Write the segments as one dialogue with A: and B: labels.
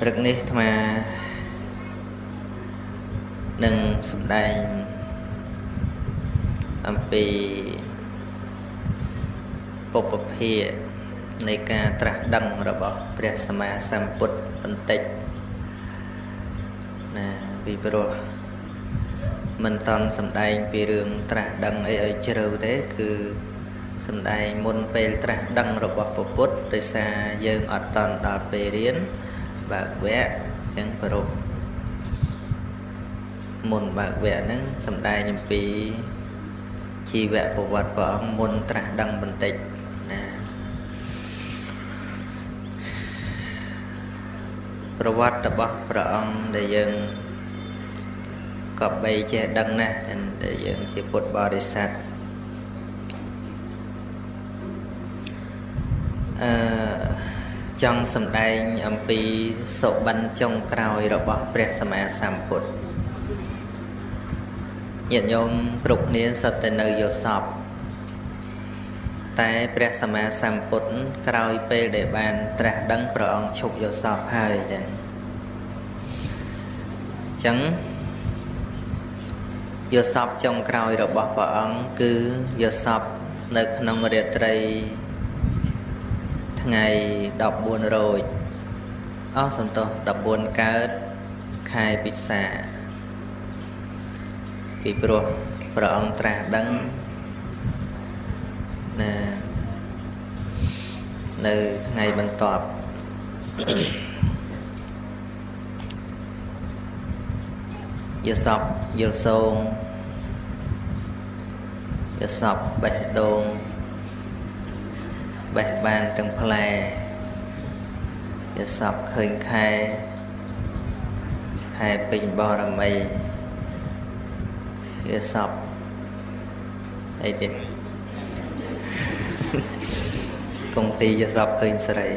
A: ព្រឹកនេះអាត្មានឹងសម្ដែងអំពីពុព្វភានៃការត្រាស់ដឹងរបស់ព្រះសម្មាសម្ពុទ្ធបន្តិចណាពីព្រោះមិនតន់សម្ដែងពីរឿងត្រាស់ដឹងអីឲ្យជ្រៅទេគឺសម្ដែងមុនពេលត្រាស់ដឹងរបស់ពុទ្ធដោយសារយើងអត់តន់ដល់ពេលរៀនបើកវគ្គអញ្ចឹងប្រពមុនបើកវគ្គហ្នឹងសម្ដែងអំពីជីវប្រវត្តិព្រះអង្គមុនត្រាស់ដឹងបន្តិចណាប្រវត្តិរបស់ព្រះអង្គដែលយើងក៏បីចេះដឹងណាស់តែយើងជាពុទ្ធបរិស័ទចង់សម្ដែងអំពីសុបិនចុងក្រោយរបស់ព្រះសម្មាសម្ពុទ្ធញាតិញោមគ្រប់គ្នាសុទ្ធតែនៅយល់សពតែព្រះសម្មាសម្ពុទ្ធក្រោយពេលដែលបានត្រាស់ដឹងព្រះអង្គឈប់យល់សពហើយចឹងយល់សពចុងក្រោយរបស់ព្រះអង្គគឺយល់សពនៅក្នុងរាត្រីថ្ងៃ14រោចសំទោស14កើតខែពិសាពីព្រោះព្រះអង្គត្រាស់ដឹងណានៅថ្ងៃបន្ទាប់យល់សពយល់សងយល់សពបេះដូងបេះបានទាំងផ្លែយល់សពឃើញខែពេញបរមីយល់សពអីទៀតគង់ទីយល់សពឃើញស្រី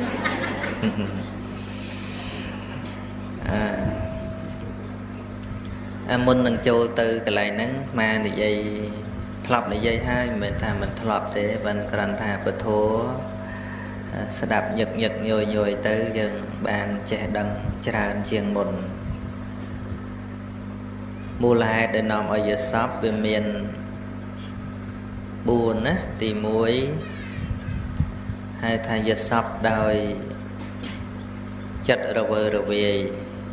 A: មុននឹងចូលទៅកន្លែងហ្នឹងមកនិយាយធ្លាប់និយាយហើយមិនមែនថាមិនធ្លាប់ទេបានគ្រាន់ថាពធស្ដាប់ញឹកញយយទៅយើងបានចេះដឹងច្រើនជាងមុនមូលហេតុដែលនាំឲ្យយល់សពវាមាន4ណាទី1ហៅថាយល់សពដោយចិត្តរវើរវាយ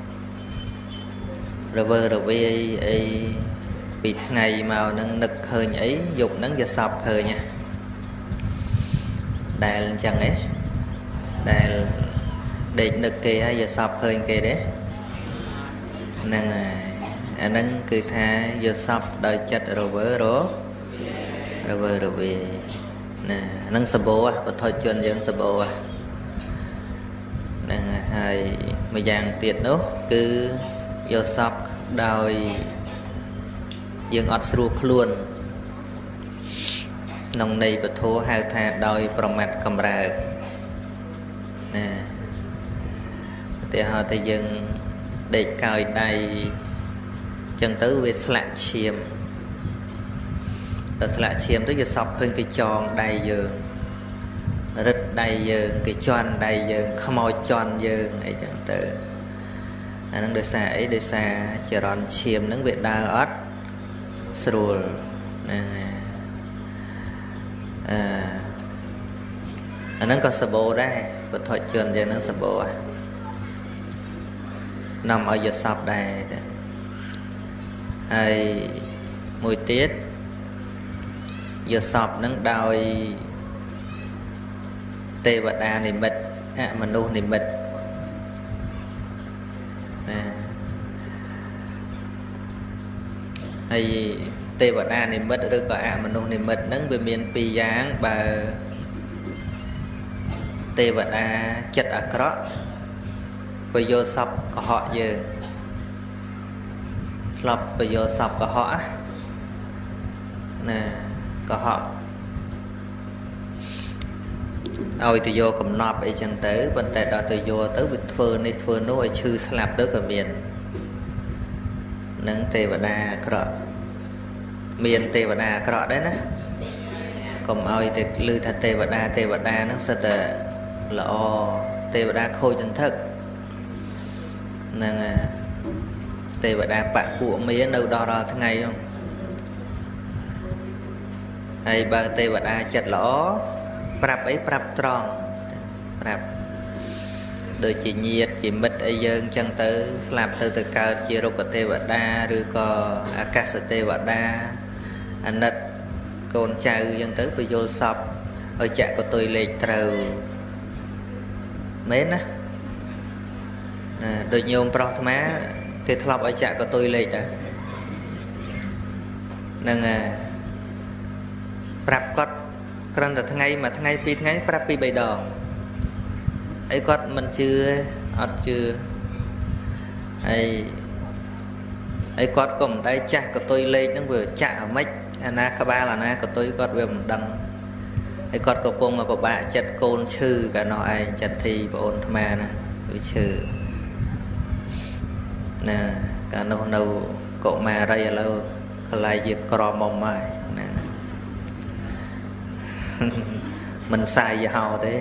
A: អីពីថ្ងៃមកហ្នឹងនឹកឃើញអីយប់ហ្នឹងយល់សពឃើញដែលអញ្ចឹងឯងដែលដេកនឹកគេហើយយល់សពឃើញគេទេហ្នឹងហើយអាហ្នឹងគឺថាយល់សពដោយចិត្តរវើរវាយណាហ្នឹងសបោបឋិជនយើងសបោហ្នឹងហើយមួយយ៉ាងទៀតនោះគឺយល់សពដោយយើងអត់ស្រួលខ្លួនក្នុងន័យពធហៅថាដោយប្រមាត់កំរើកណាឧទាហរណ៍ថាយើងដេកកោយដៃចឹងទៅវាស្លាក់ឈាមដល់ស្លាក់ឈាមទៅយល់សពឃើញគេចងដៃយើងរឹតដៃយើងគេជន់ដៃយើងខ្មោចជន់យើងអីចឹងទៅអានឹងដោយសារអីដោយសារចរន្តឈាមហ្នឹងវាដើរអត់ស្រួលណាអាហ្នឹងក៏សបោដែរពធជនយើងហ្នឹងសបោនាំឲ្យយល់សពដែរហើយមួយទៀតយល់សពហ្នឹងដោយទេវតានិមិត្តអមនុស្សនិមិត្តណាហើយទេវតានិមិត្តឬក៏អមនុស្សនិមិត្តហ្នឹងវាមាន2យ៉ាងបើទេវតាចិត្តអាក្រក់បើយល់សពកុហកយើងធ្លាប់បើយល់សពកុហកណាកុហកឲ្យទៅយកកំណប់អីចឹងទៅប៉ុន្តែដល់ទៅយកទៅវាធ្វើនេះធ្វើនោះឲ្យឈឺស្លាប់ទៅក៏មាននឹងទេវតាអាក្រក់មានទេវតាអាក្រក់ដែរណាកុំឲ្យតែឮថាទេវតាហ្នឹងសិតតែល្អទេវតាខូចសន្ធឹក ណ năng tê và đa bạc của mía đâu đo ra tháng ngày không hay ba tê và đa chặt lõ prap ấy prap tròn prap đôi chỉ nhiệt chỉ mít ấy dân chân tới làm từ cao chia rô có tê và đa rồi có akas tê và đa anh nết con trai dân tới bây giờ sập ở chợ của tôi lên trầu mến á đôi nhôm pro má cái thọp ở chợ của tôi lên đã nâng prap cốt còn là thằng ngày mà thằng ngày pi thằng ngày prap pi bày đò ấy cốt mình chưa ấy cốt cùng đây chặt của tôi lên nó vừa chạ mấy na các ba là na của tôi cốt về một đằng ấy cốt của phong mà của bạn chặt côn chư cả nó ai chặt thì và ôn mà nè tôi chư nè cả nó đâu cậu mà đây là lâu lại việc cò mồm mai nè mình xài giờ hào thế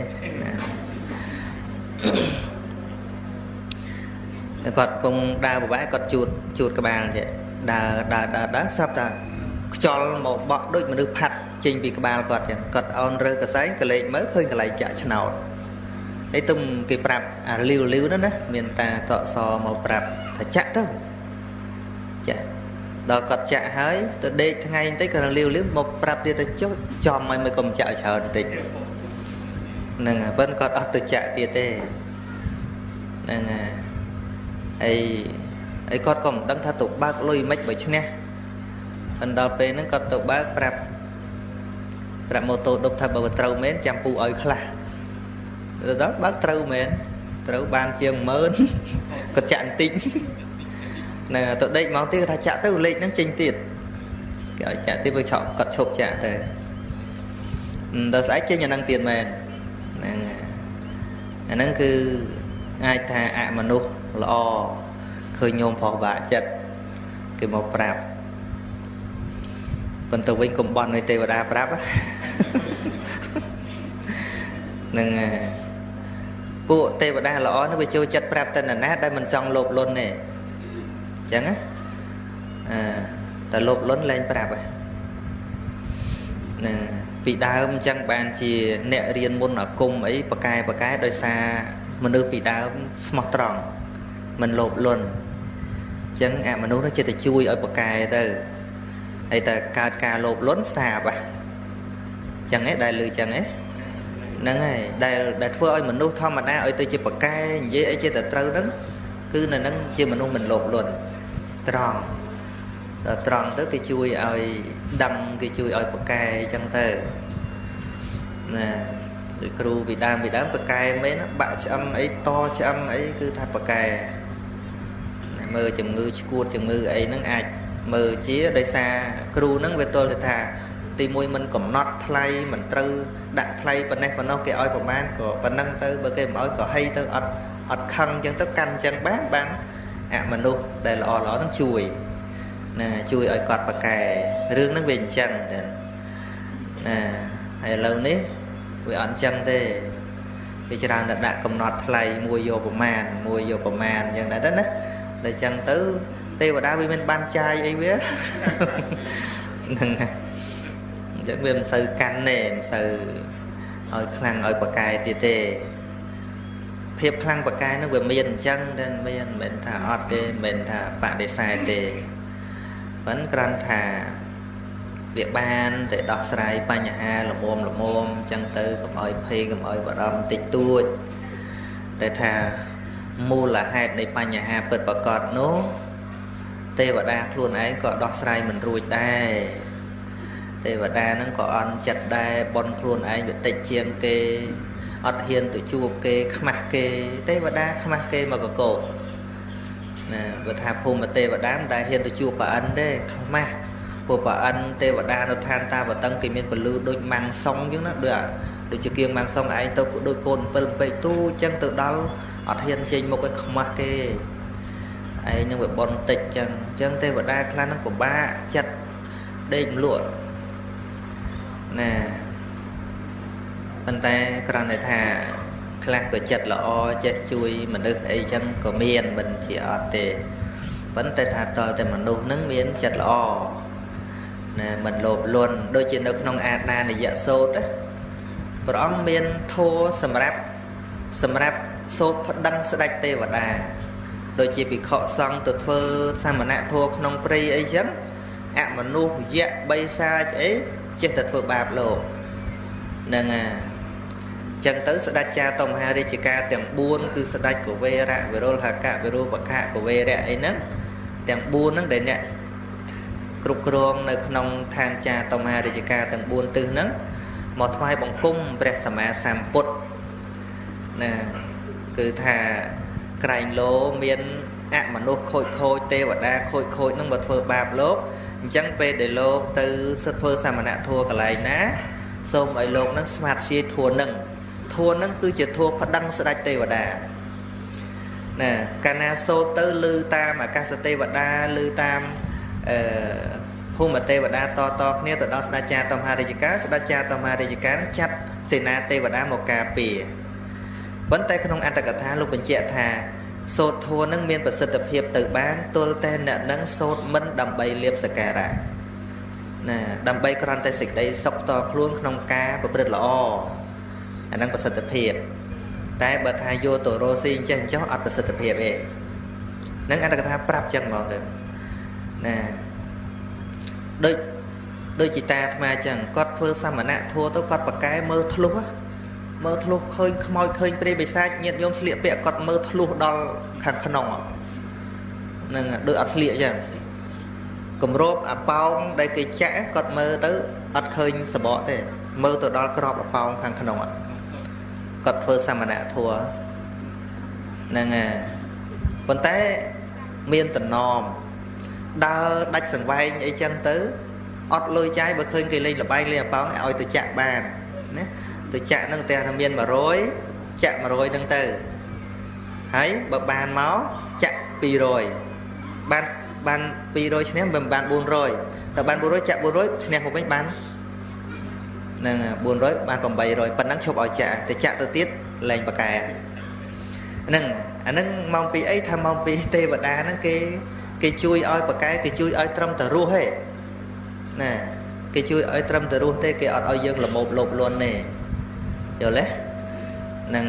A: còn phong đa của bãi còn chuột các bạn vậy đã sắp ra cho một bọn đôi mà được phạt trình vì các bạn còn on rơi cả sáng cái lệ mới khơi cái lại chạy cho nào ấy tung cái prap liu đó miền ta tọ so màu prap thật chắc thôi chả đó cọt chạ hơi tôi đây thằng ngày tới còn liu một prap đi tôi cho mày mới cùng chạy chờ tịch nè vẫn còn ở tôi chạ tiệt tê nè ấy con còn đăng tha tục bác lôi mấy bởi chứ nè phần đầu bên nó còn tục bác prap mô tô đục thật bởi trâu mến chăm phụ ơi khá rồi đó bác trâu mến trâu ban chiêng mơn còn chạm tính nè tụi đây máu tiêu ta chạm tới lịch nó chênh tiệt cái chạm tiếp với chọn cọt chộp chạm thế đó sẽ trên nhà năng tiền mền nè nó cứ ai thà mà nụ lo khơi nhôm phò bạ chất cái màu prap phần tàu vinh cùng bọn người tê và đa prap á nâng bộ tê và đa lõ nó bị trôi chất prap tên là nát đây mình xong lộp luôn nè chẳng á ta lộp lớn lên prap à nè bị đau chẳng bàn chỉ nẹ riêng môn ở cung ấy bà cái đôi xa mình đưa bị đau smart tròn mình lộp luôn chẳng mà nó chỉ là chui ở bà cái từ hay ta ca lộp lớn xa bà chẳng ấy đại lư chẳng ấy nâng ấy đại phơi ơi mình nuôi thom mà đa ơi tôi chỉ bậc cái dễ ấy chỉ là trâu đó cứ là nâng chưa mình nuôi mình lột luôn tròn tới cái chui ơi đâm cái chui ơi bậc cái chân tơ nè cừu bị đam bậc cái mấy nó bạ châm ấy to châm ấy cứ thay bậc cái mơ chừng ngư cuột chừng ngư ấy nó ai mơ chia đây xa cừu nó về tôi thì thà thì môi mình còn nót thay mình trừ đã thay bên này bên nó cái oi của man của bên năng tới bờ cái oi có hay tới ọt khăn chân tới canh chân bán mình luôn đây là nó chui nè chui oi quạt bạc kè rương nó về chân nè hay lâu nấy với ăn chân thế vì cho rằng đã cầm nót thay mua vô của man nhưng đã đất đấy để chân tới tê và đá bên ban trai ấy biết chẳng biết sự canh nè sự ơi khăn ơi bạc cài tê tê phép khăn bạc cài nó vừa miền chân nên mình thả ọt đi mình thả bạn để xài đi vẫn cần thả việc ban để đọc sai ba nhà ha là mồm chân tư cầm ơi phi cầm ơi và đâm tịch tua để thả mua là hai để ba nhà ha bật bạc cọt nó tê và đa luôn ấy có đọc sai mình ruồi đây tê và đa nó có ăn chặt đai bon luôn ấy bị tịch chiêng kê ọt hiền tụi chua kê khmạc kê tê và đa khmạc kê mà có cổ nè và thà phô mà tê và đá đai hiền tụi chua bà ăn đấy khmạc phô bà ăn tê và đa nó than ta và tăng kỳ miên và lưu đôi mang xong chứ nó được đôi chưa kiêng mang xong ấy tôi cũng đôi côn phân bày tu chân tự đau ọt hiền trên một cái khmạc kê ấy nhưng mà bon tịch chân tê và đa khăn nó của ba chặt đêm lụa nè bên ta còn này thà ខ្លះក៏ចិត្តល្អចេះជួយមនុស្សអីចឹងក៏មានមិនជាអត់ទេប៉ុន្តែថាតលតែមនុស្សហ្នឹងមានចិត្តល្អណាមិនលោភលន់ដូចជានៅក្នុងអាដានយៈសូត្រព្រះអង្គមានធម៌សម្រាប់សូត្រប្តឹងស្ដេចទេវតាដូចជាភិក្ខុសង្ឃទៅធ្វើសមណធម៌ក្នុងព្រៃអីចឹងអមនុស្សយៈបិសាចអីចេះតែធ្វើបាបលោកហ្នឹងចឹងទៅស្ដេចចាតុមហារាជការទាំង4គឺស្ដេចកវេរៈវិរុលហកៈវិរូបខៈកវេរៈអីហ្នឹងទាំង4ហ្នឹងដែលអ្នកគ្រប់គ្រងនៅក្នុងឋានចាតុមហារាជការទាំង4ទិសហ្នឹងមកថ្វាយបង្គំព្រះសម្មាសម្ពុទ្ធណាគឺថាក្រែងលោមានអមនុស្សខូចទេវតាខូចហ្នឹងមកធ្វើបាបលោកអញ្ចឹងពេលដែលលោកទៅសិទ្ធធ្វើសមណធម៌កន្លែងណាសូមឲ្យលោកនឹងស្មាតជាធัวនឹងគឺជាធัวប្តឹងស្ដេចទេវតាណាកាលណាសូត្រទៅឮតាមអាកាសទេវតាឮតាមភូមិទេវតាតគ្នាទៅដល់ស្ដេចចាតុមហារាជការស្ដេចចាតុមហារាជការចាត់សេនាទេវតាមកការពារប៉ុន្តែក្នុងអត្តកថាលោកបញ្ជាក់ថាសូត្រធัวនឹងមានប្រសិទ្ធភាពទៅបានទល់តែអ្នកនឹងសូត្រមិនដើម្បីលៀបសក្ការៈណាដើម្បីគ្រាន់តែសេចក្តីសុខតខ្លួនក្នុងការប្រព្រឹត្តល្អអានឹងប្រសិទ្ធភាពតែបើថាយកទៅរស់ស៊ីអញ្ចេះអញ្ចោះអត់ប្រសិទ្ធភាពទេនឹងអត្តកថាប្រាប់ចឹងហ្មងទៅណាដូចជីតាអាត្មាចឹងគាត់ធ្វើសមណធម៌ទៅគាត់ប្រកែមើលធ្លុះឃើញខ្មោចឃើញព្រាយបិសាចញាតិញោមស្លៀកពាក់គាត់មើលធ្លុះដល់ខាងក្នុងហ្នឹងដូចអត់ស្លៀកចឹងគម្របអាប៉ោងដែលគេចាក់គាត់មើលទៅអត់ឃើញសបកទេមើលទៅដល់ក្របអាប៉ោងខាងក្នុងគាត់ធ្វើសមណធម៌ហ្នឹងប៉ុន្តែមានតំណមដើរដាច់សង្វែងអីចឹងទៅអត់លុយចាយបើឃើញគេលេងលបែងលេងអាប៉ោងឲ្យទៅចាក់បានណាទៅចាក់ហ្នឹងតែថាមាន100ចាក់100ហ្នឹងទៅហើយបើបានមកចាក់200បាន200ឈ្នះមិនបាន400ដល់បាន400ចាក់400ឈ្នះមកវិញបានហ្នឹង400បាន800ប៉ុណ្ណឹងឈប់ឲ្យចាក់តែចាក់ទៅទៀតលែងបកែហ្នឹងអាហ្នឹងមកពីអីថាមកពីទេវតាហ្នឹងគេជួយឲ្យបកែគេជួយឲ្យត្រឹមតែរស់ទេណាគេជួយឲ្យត្រឹមតែរស់ទេគេអត់ឲ្យយើងលមោបលោភលន់ទេយល់ទេហ្នឹង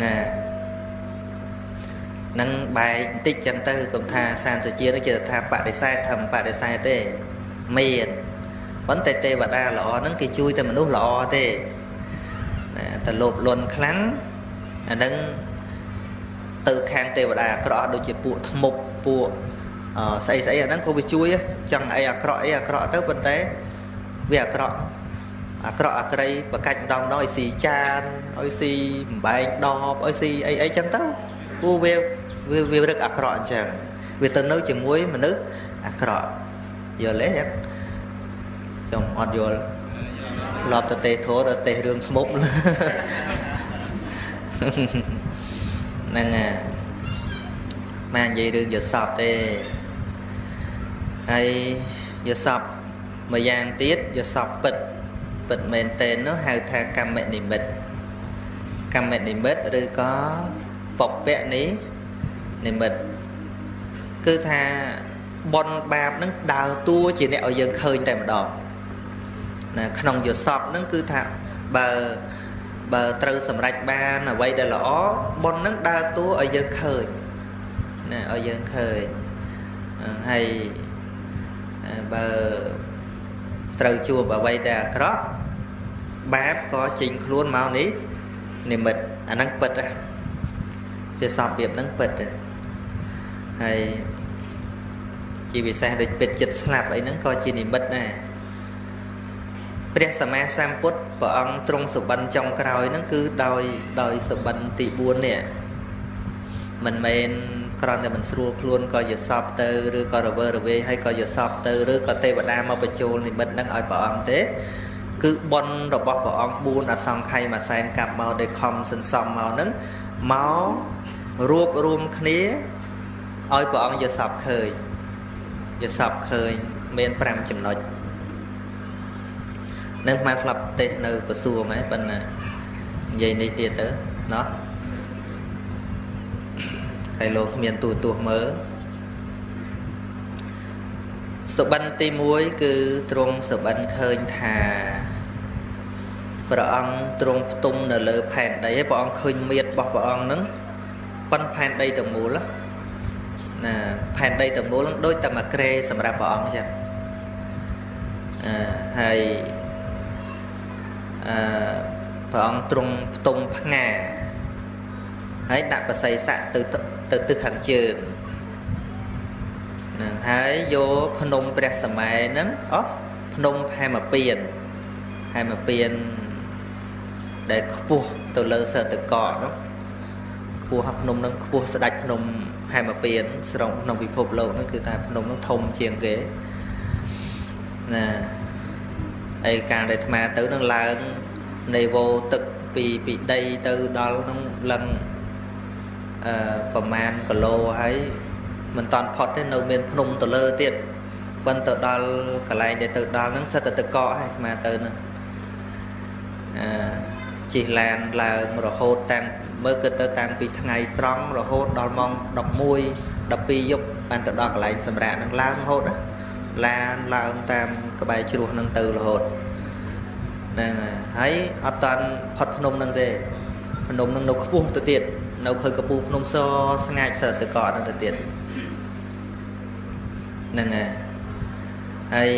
A: នឹងបែកបន្តិចចឹងទៅកុំថាសានសុជានឹងជាថាបដិសេធធម្មបដិសេធទេមានប៉ុន្តែទេវតាល្អហ្នឹងគេជួយតែមនុស្សល្អទេណាតែលោភលន់ខ្លាំងអាហ្នឹងទៅខាងទេវតាអាក្រក់ដូចជាពួកធ្មប់ពួកស្អីអាហ្នឹងក៏វាជួយចង់អីអាក្រក់ទៅប៉ុន្តែវាអាក្រក់អាក្រៃបកាច់ម្ដងឲ្យស៊ីចានឲ្យស៊ីបំបែងដបឲ្យស៊ីអីចឹងទៅព្រោះវារឹកអាក្រក់អញ្ចឹងវាទៅនៅជាមួយមនុស្សអាក្រក់យល់ទេចឹងខ្ញុំអត់យល់ឡប់ទៅទេធោដល់ទេរឿងស្មុកហ្នឹងមកនិយាយរឿងយសពទេហើយយសពមួយយ៉ាងទៀតយសពពិតមែនតើនោះហៅថាកម្មនិមិត្តឬក៏បព្វនិមិត្តគឺថាបុណ្យបាបនឹងដើរតួជាអ្នកឲ្យយើងឃើញតែម្ដងណាក្នុងយសពនឹងគឺថាបើត្រូវសម្រេចបានអ្វីដែលល្អបុណ្យនឹងដើរតួឲ្យយើងឃើញណាឲ្យយើងឃើញហើយបើត្រូវជួបអ្វីដែលអាក្រក់បាបក៏ចេញខ្លួនមកនេះនិមិត្តអាហ្នឹងពិតជាសពរបៀបហ្នឹងពិតហើយជាពិសេសដូចពិតចិត្តស្លាប់អីហ្នឹងក៏ជានិមិត្តដែរព្រះសម្មាសម្ពុទ្ធព្រះអង្គទ្រង់សុបិនចុងក្រោយហ្នឹងគឺដោយសុបិនទី4នេះមិនមែនគ្រាន់តែមិនស្រួលខ្លួនក៏យសពទៅឬក៏រវើរវាយហើយក៏យសពទៅឬក៏ទេវតាមកបញ្ចូលនិមិត្តហ្នឹងឲ្យព្រះអង្គទេគឺបុណ្យរបស់ព្រះអង្គ4អសង្ខ័យមួយសែនកាប់មកដោយខំសន្សំមកហ្នឹងមករួបរวมគ្នាឲ្យព្រះអង្គយសពឃើញមាន5ចំណុចនឹងមកក្លាប់ទេសនៅក្រសួងហ្នឹងប៉ុន្តែនិយាយនេះទៀតទៅណោះ Cái lô không miền tù mớ sự bắn tì muối cứ trung sự bắn khơi thà bà ông trung tung nở lỡ phèn đấy bà ông khơi miệt bọc bà ông nâng bắn phèn đây tầm mũ lắm phèn đây tầm mũ lắm đôi tầm mà kê sầm ra bà ông xem hay bà ông trung tung phá ngà hãy đặt và xây xạ từ hàng trường hãy vô Phnom Penh sầm mai nắng Phnom hai mà piền để cua từ lơ sờ từ cỏ đó cua học Phnom nắng cua sẽ đặt Phnom hai mà piền sòng Phnom bị phục lâu nóคือta Phnom nó thông chiêng kế nè ai càng để mà tới nó là này vô tự bị đây từ đó nó lầnประมาณกิโลให้มันตอนพอดได้เราเมียนพนมตัวเลอเตี้ยบนตัวดอลกระไรเดี๋ยวตัวดอลนั้นสัตว์ตะเกาะให้มาเติมจีแลนด์làเราโหดต่างเมื่อเกิดตัวต่างปีทั้งไงตรองเราโหดดอลมองดอกมวยดอกปียุบมันตัวดอลกระไรสำหรับนังล้างโหดนะล้างตามกระบายชิวนังตือเราโหดนั่นให้อัตตอนพอดพนมนั่งเต้พนมนั่งนกพูตัวเตี้ยเราเคยกระปูพนมซอสง่ายเสด็จก่อนนั่นแต่เตียนนั่นไงไอ้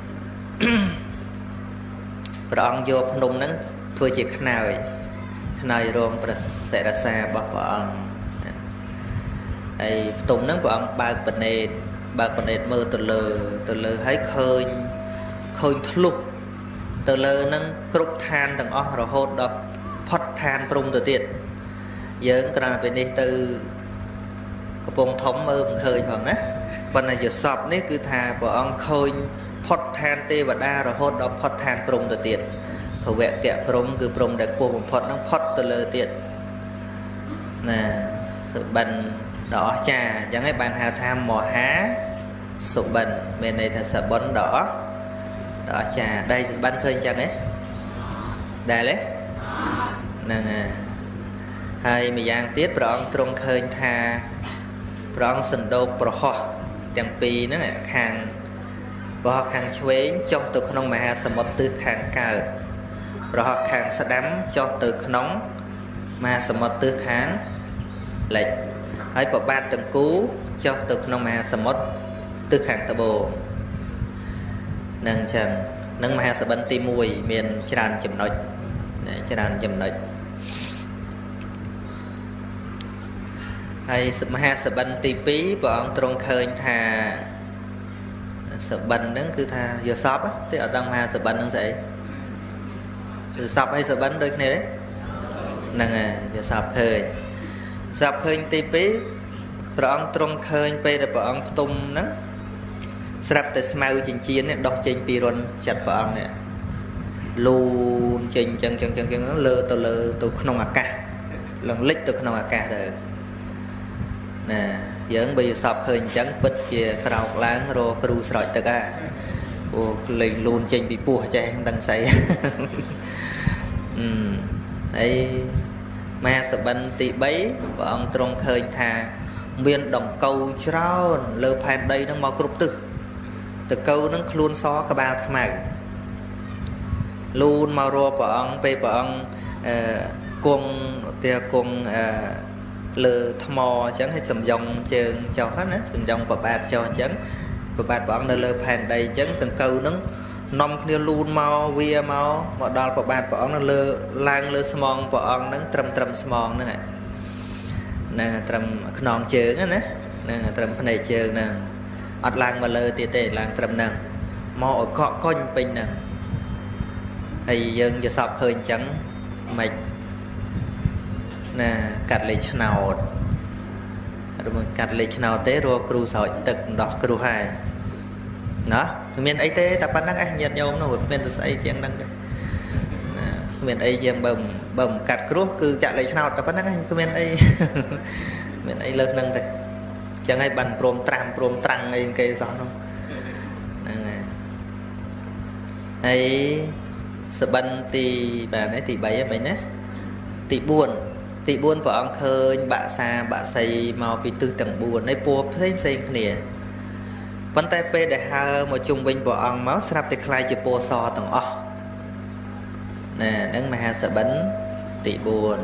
A: พระองค์โยพนมนั้นเพื่อจะขนายรวมประเสริฐศาบอกพระองค์ไอ้ตุ่มนั้นพระองค์บางประเนตมือตัวเลอให้เคยทะลุตัวเลอนั้นกรุบทานต่างอ้อเราโหดดอกพอดทานปรุงตัวเตียนយើងក្រៅពីនេះទៅកំពង់ធំមើលមិនឃើញផងណាប៉ុន្តែយសពនេះគឺថាព្រះអង្គឃើញផុតឋានទេវតារហូតដល់ផុតឋានព្រំទៅទៀតភវគៈព្រំគឺព្រំដែលខ្ពស់បំផុតហ្នឹងផុតទៅលើទៀតណាសុបិនដ៏អស្ចារ្យអញ្ចឹងឯងបានហៅថាមហាសុបិនមានន័យថាសុបិនដ៏អស្ចារ្យដែលសុបិនឃើញអញ្ចឹងទេដែលទេហ្នឹងហើយម្យ៉ាងទៀតព្រះអង្គទ្រង់ឃើញថាព្រះអង្គសណ្ដោកប្រហោះទាំងពីរហ្នឹងខាងប្រហោះខាងឆ្វេងចុះទៅក្នុងមហាសមុទ្រទិសខាងកើតប្រហោះខាងស្ដាំចុះទៅក្នុងមហាសមុទ្រទិសខាងលិចហើយប្របាទទាំងគូចុះទៅក្នុងមហាសមុទ្រទិសខាងត្បូងនឹងអញ្ចឹងនឹងមហាសបិនទី1មានច្រើនចំណុចហើយមហាសបិនទី2ព្រះអង្គទ្រង់ឃើញថាសបិនហ្នឹងគឺថាយកសពទេអត់ដឹងមហាសបិនហ្នឹងស្អីគឺសពហើយសបិនដូចគ្នាទេហ្នឹងហើយយកសពឃើញទី2ព្រះអង្គទ្រង់ឃើញពេលដែលព្រះអង្គផ្ទុំហ្នឹងស្រាប់តែស្មៅចិញ្ចៀននេះដោះចេញពីរុនចិត្តព្រះអង្គនេះលូនចេញចឹងលើទៅក្នុងអាកាសឡើងលិចទៅក្នុងអាកាសទៅណាយើងបើសពឃើញអញ្ចឹងពិតជាក្រោកឡើងរកគ្រូស្រោចទឹកព្រោះលេងលូនចេញពីពោះចេះមិនដឹងស្អីហើយមហាសបិនទី3ព្រះអង្គទ្រង់ឃើញថាមានដង្កូវច្រើនលើផែនដីហ្នឹងមកគ្រប់ទិសដង្កូវហ្នឹងខ្លួនសក្បាលខ្មៅលូនមករកព្រះអង្គពេលព្រះអង្គគង់លើថ្មអញ្ចឹងឲ្យសំយ៉ុងជើងចុះណាសំយ៉ុងប្របាទចុះអញ្ចឹងប្របាទព្រះអង្គនៅលើផែនដីអញ្ចឹងដង្កូវហ្នឹងនាំគ្នាលូនមកវាមកដល់ប្របាទព្រះអង្គនៅលើឡើងលើស្មងព្រះអង្គហ្នឹងត្រឹមស្មងហ្នឹងណាត្រឹមខ្នងជើងណាហ្នឹងត្រឹមភ្នែកជើងហ្នឹងអត់ឡើងមកលើទៀតទេឡើងត្រឹមហ្នឹងមកឲ្យកក់កុញពេញហ្នឹងហើយយើងយល់សពឃើញអញ្ចឹងមិនណាកាត់លេខឆ្នោតអត់មកកាត់លេខឆ្នោតទេរកគ្រូស្រោចទឹកដោះគ្រូហើយណាមានអីទេតែប៉ុណ្្នឹងឯងញាតិញោមនោះគ្មានទៅស្អីជាងហ្នឹងទេណាគ្មានអីជាងបើមិនកាត់គ្រោះគឺចាក់លេខឆ្នោតតែប៉ុណ្្នឹងឯងគ្មានអីមានអីលើហ្នឹងទេអញ្ចឹងហើយបានព្រមត្រាំអីគេសោះនោះហ្នឹងហើយសបិនទី3ហ្នឹងមិញណាទី4 ទី4ព្រះអង្គឃើញបាក់សាបាក់សីមកពីទិសទាំង4នៃពណ៌ផ្សេងគ្នាប៉ុន្តែពេលដែលហើរមកជុំវិញព្រះអង្គមកស្រាប់តែคล้ายជាពណ៌សទាំងអស់ណាហ្នឹងមហាសបិនទី4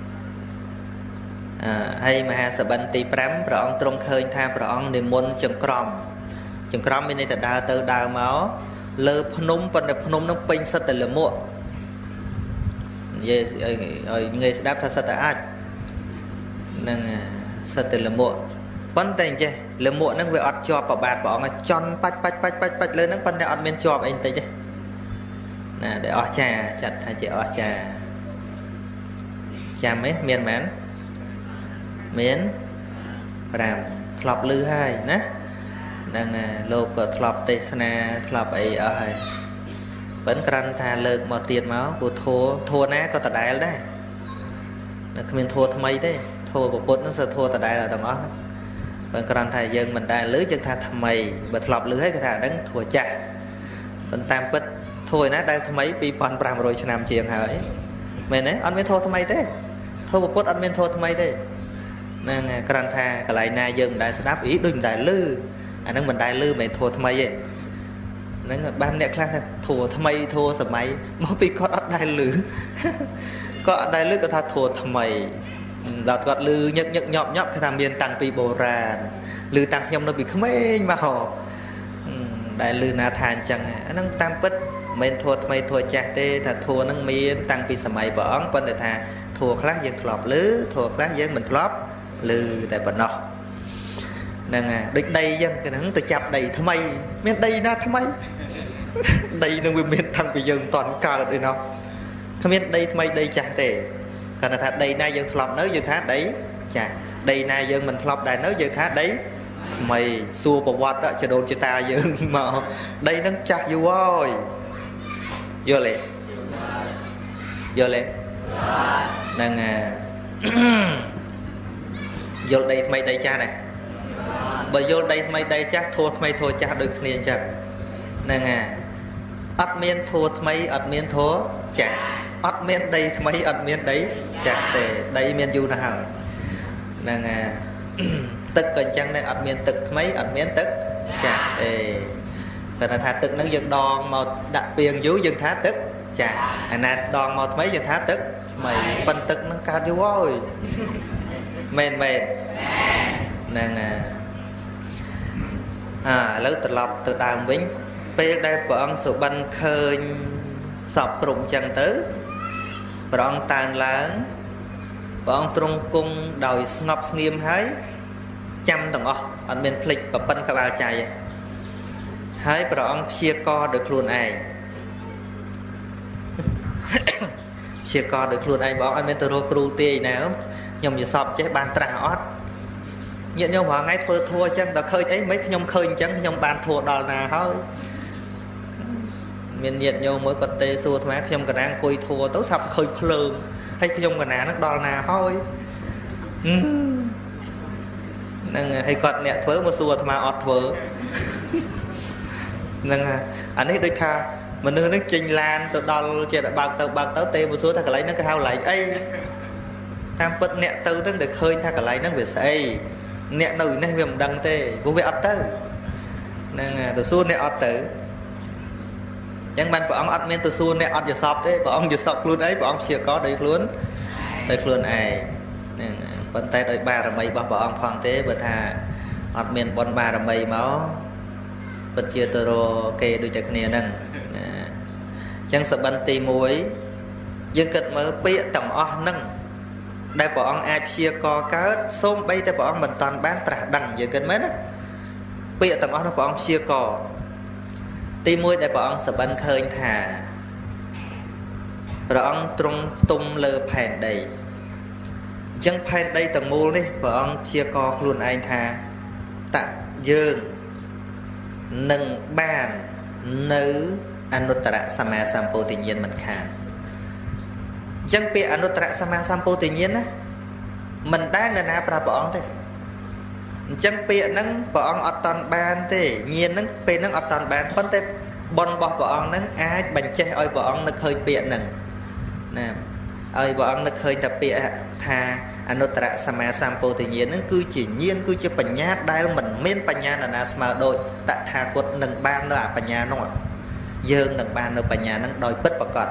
A: ហើយមហាសបិនទី5ព្រះអង្គទ្រង់ឃើញថាព្រះអង្គនិមន្តចង្ក្រមមានន័យថាដើរទៅដើរមកលើភ្នំប៉ុន្តែភ្នំនោះពេញសិតតែលមួកនិយាយឲ្យងាយស្ដាប់ថាសិតតែអាចនឹងសិតតែលមួកប៉ុន្តែអញ្ចេះលមួកហ្នឹងវាអត់ជាប់ប្របាទព្រះអង្គចន់បាច់លើហ្នឹងប៉ុន្តែអត់មានជាប់អីបន្តិចទេណាដែលអស្ចារ្យចាត់ថាជាអស្ចារ្យចាំទេមានមែនមាន5ធ្លាប់ឮហើយណាហ្នឹងលោកក៏ធ្លាប់ទេសនាធ្លាប់អីអស់ហើយប៉ុន្តែគ្រាន់ថាលើកមកទៀតមកព្រោះធัวណាក៏ដដែលដែរនៅគ្មានធัวថ្មីទេធัวពុទ្ធហ្នឹងសើធัวដដែលទាំងអស់ប៉ុន្តែគ្រាន់ថាយើងមិនដែលឮយើងថាថ្មីបើធ្លាប់ឮហើយគេថាហ្នឹងធัวចាស់ប៉ុន្តែតាមពិតធัวណាដែលថ្មី2500ឆ្នាំជាងហើយមែនទេអត់មានធัวថ្មីទេធัวពុទ្ធអត់មានធัวថ្មីទេហ្នឹងគ្រាន់ថាកន្លែងណាយើងមិនដែលស្ដាប់ដូចមិនដែលឮអាហ្នឹងមិនដែលឮមិនធัวថ្មីទេហ្នឹងបានអ្នកខ្លះថាធัวថ្មីធัวសម័យមកពីគាត់អត់ដែលឮគាត់អត់ដែលឮគាត់ថាធัวថ្មីដល់គាត់ឮញឹកញាប់គេថាមានតាំងពីបុរាណឮតាំងខ្ញុំនៅពីក្មេងមកដែលឮណាថាអញ្ចឹងអាហ្នឹងតាមពិតមិនធัวថ្មីធัวចាស់ទេថាធัวហ្នឹងមានតាំងពីសម័យព្រះអង្គប៉ុន្តែថាធัวខ្លះយើងធ្លាប់ឮធัวខ្លះយើងមិនធ្លាប់ឮតែប៉ុណ្ណោះហ្នឹងដូចដីអញ្ចឹងគេហ្នឹងទៅចាប់ដីថ្មីមានដីណាថ្មីដីនឹងវាមានតាំងពីយើងមិនតាន់កើតទេណោះគ្មានដីថ្មីដីចាស់ទេគាត់ថាដីណាយើងធ្លាប់នៅយើងថាដីចាស់ដីណាយើងមិនធ្លាប់ដែរនៅយើងថាដីថ្មីសួរប្រវត្តិចដូនចតាយើងមកដីហ្នឹងចាស់យូរហើយយល់ទេហ្នឹងយល់ដីថ្មីដីចាស់ដែរបើយល់ដីថ្មីដីចាស់ធัวថ្មីធัวចាស់ដូចគ្នាអញ្ចឹងហ្នឹងអត់មានធัวថ្មីអត់មានធัวចាស់អត់មានដីថ្មីអត់មានដីចាស់ទេដីមានយូរណាស់ហើយហ្នឹងទឹកក៏អញ្ចឹងដែរអត់មានទឹកថ្មីអត់មានទឹកចាស់ទេគាត់ថាទឹកហ្នឹងយើងដងមកដាក់ពាងយូរយើងថាទឹកចាស់អាណាដងមកថ្មីយើងថាទឹកថ្មីប៉ុន្តែទឹកហ្នឹងកើតយូរហើយមែនហ្នឹងឥឡូវត្រឡប់ទៅដើមវិញពេលដែលព្រះអង្គសុបិនឃើញសពគ្រប់អញ្ចឹងទៅព្រះអង្គតើនឡើងព្រះអង្គទ្រង់គង់ដោយស្ងប់ស្ងៀមហើយចាំទាំងអស់អត់មានភ្លេចប្រពន្ធក្បាលចៃហើយព្រះអង្គព្យាករដោយខ្លួនឯងព្យាករដោយខ្លួនឯងបងអត់មានទៅរកគ្រូទេឯណាខ្ញុំយល់សពចេះបានត្រាស់អត់ញាតិញោមរាល់ថ្ងៃធ្វើធัวអញ្ចឹងដល់ឃើញអីមិនខ្ញុំឃើញអញ្ចឹងខ្ញុំបានធัวដល់ណាហើយមានញាតិញោមមួយគាត់ទេសួរអាត្មាខ្ញុំកណាអង្គុយធัวទៅស្រាប់ឃើញភ្លើងហើយខ្ញុំកណានឹងដល់ណាហើយហ្នឹងហើយគាត់អ្នកធ្វើមកសួរអាត្មាអត់ធ្វើហ្នឹងអានេះដូចថាមនុស្សនឹងចេញឡានទៅដល់ជាបើកទៅទេមកសួរថាកន្លែងហ្នឹងគេហៅកន្លែងអីតាមពិតអ្នកទៅហ្នឹងដែលឃើញថាកន្លែងហ្នឹងវាស្អីអ្នកនៅនេះវាមិនដឹងទេព្រោះវាអត់ទៅហ្នឹងទៅសួរអ្នកអត់ទៅអញ្ចឹងបានព្រះអង្គអត់មានទៅសួរអ្នកអត់យល់សពទេព្រះអង្គយល់សពខ្លួនឯងព្រះអង្គព្យាករដោយខ្លួនឯងហ្នឹងប៉ុន្តែដោយបារមីរបស់ព្រះអង្គផងទេបើថាអត់មានបុណ្យបារមីមកពិតជាទៅរកគេដូចតែគ្នាហ្នឹងណាអញ្ចឹងសបិនទី1យើងគិតមើលពាក្យទាំងអស់ហ្នឹងដែលព្រះអង្គអាចព្យាករកើតសូម្បីតែព្រះអង្គមិនតាន់បានត្រាស់ដឹងយើងគិតមែនណាពាក្យទាំងអស់នោះព្រះអង្គព្យាករទី1ដែលព្រះអង្គសបិនឃើញថាព្រះអង្គទ្រង់ផ្ទុំលើផែនដីអញ្ចឹងផែនដីទាំងមូលនេះព្រះអង្គព្យាករខ្លួនឯងថាតយើងនឹងបាននៅអនុត្តរសម្មាសម្ពោធិញ្ញាណមិនខានអញ្ចឹងពាក្យអនុត្តរសម្មាសម្ពោធិញ្ញាណណាមិនដែលនរណាប្រាប់ព្រះអង្គទេអញ្ចឹងពាក្យហ្នឹងព្រះអង្គអត់តន់បានទេញាណហ្នឹងពេលហ្នឹងអត់តន់បានប៉ុន្តែបុណ្យរបស់ព្រះអង្គហ្នឹងអាចបញ្ចេះឲ្យព្រះអង្គនឹកឃើញពាក្យហ្នឹងណាឲ្យព្រះអង្គនឹកឃើញតែពាក្យថាអនុត្តរសម្មាសម្ពោធិញ្ញាណហ្នឹងគឺជាញាណគឺជាបញ្ញាដែលមិនមានបញ្ញាណាស្មើដូចតថាគតនឹងបាននៅអបញ្ញានោះយើងនឹងបាននៅបញ្ញាហ្នឹងដោយពិតប្រាកដ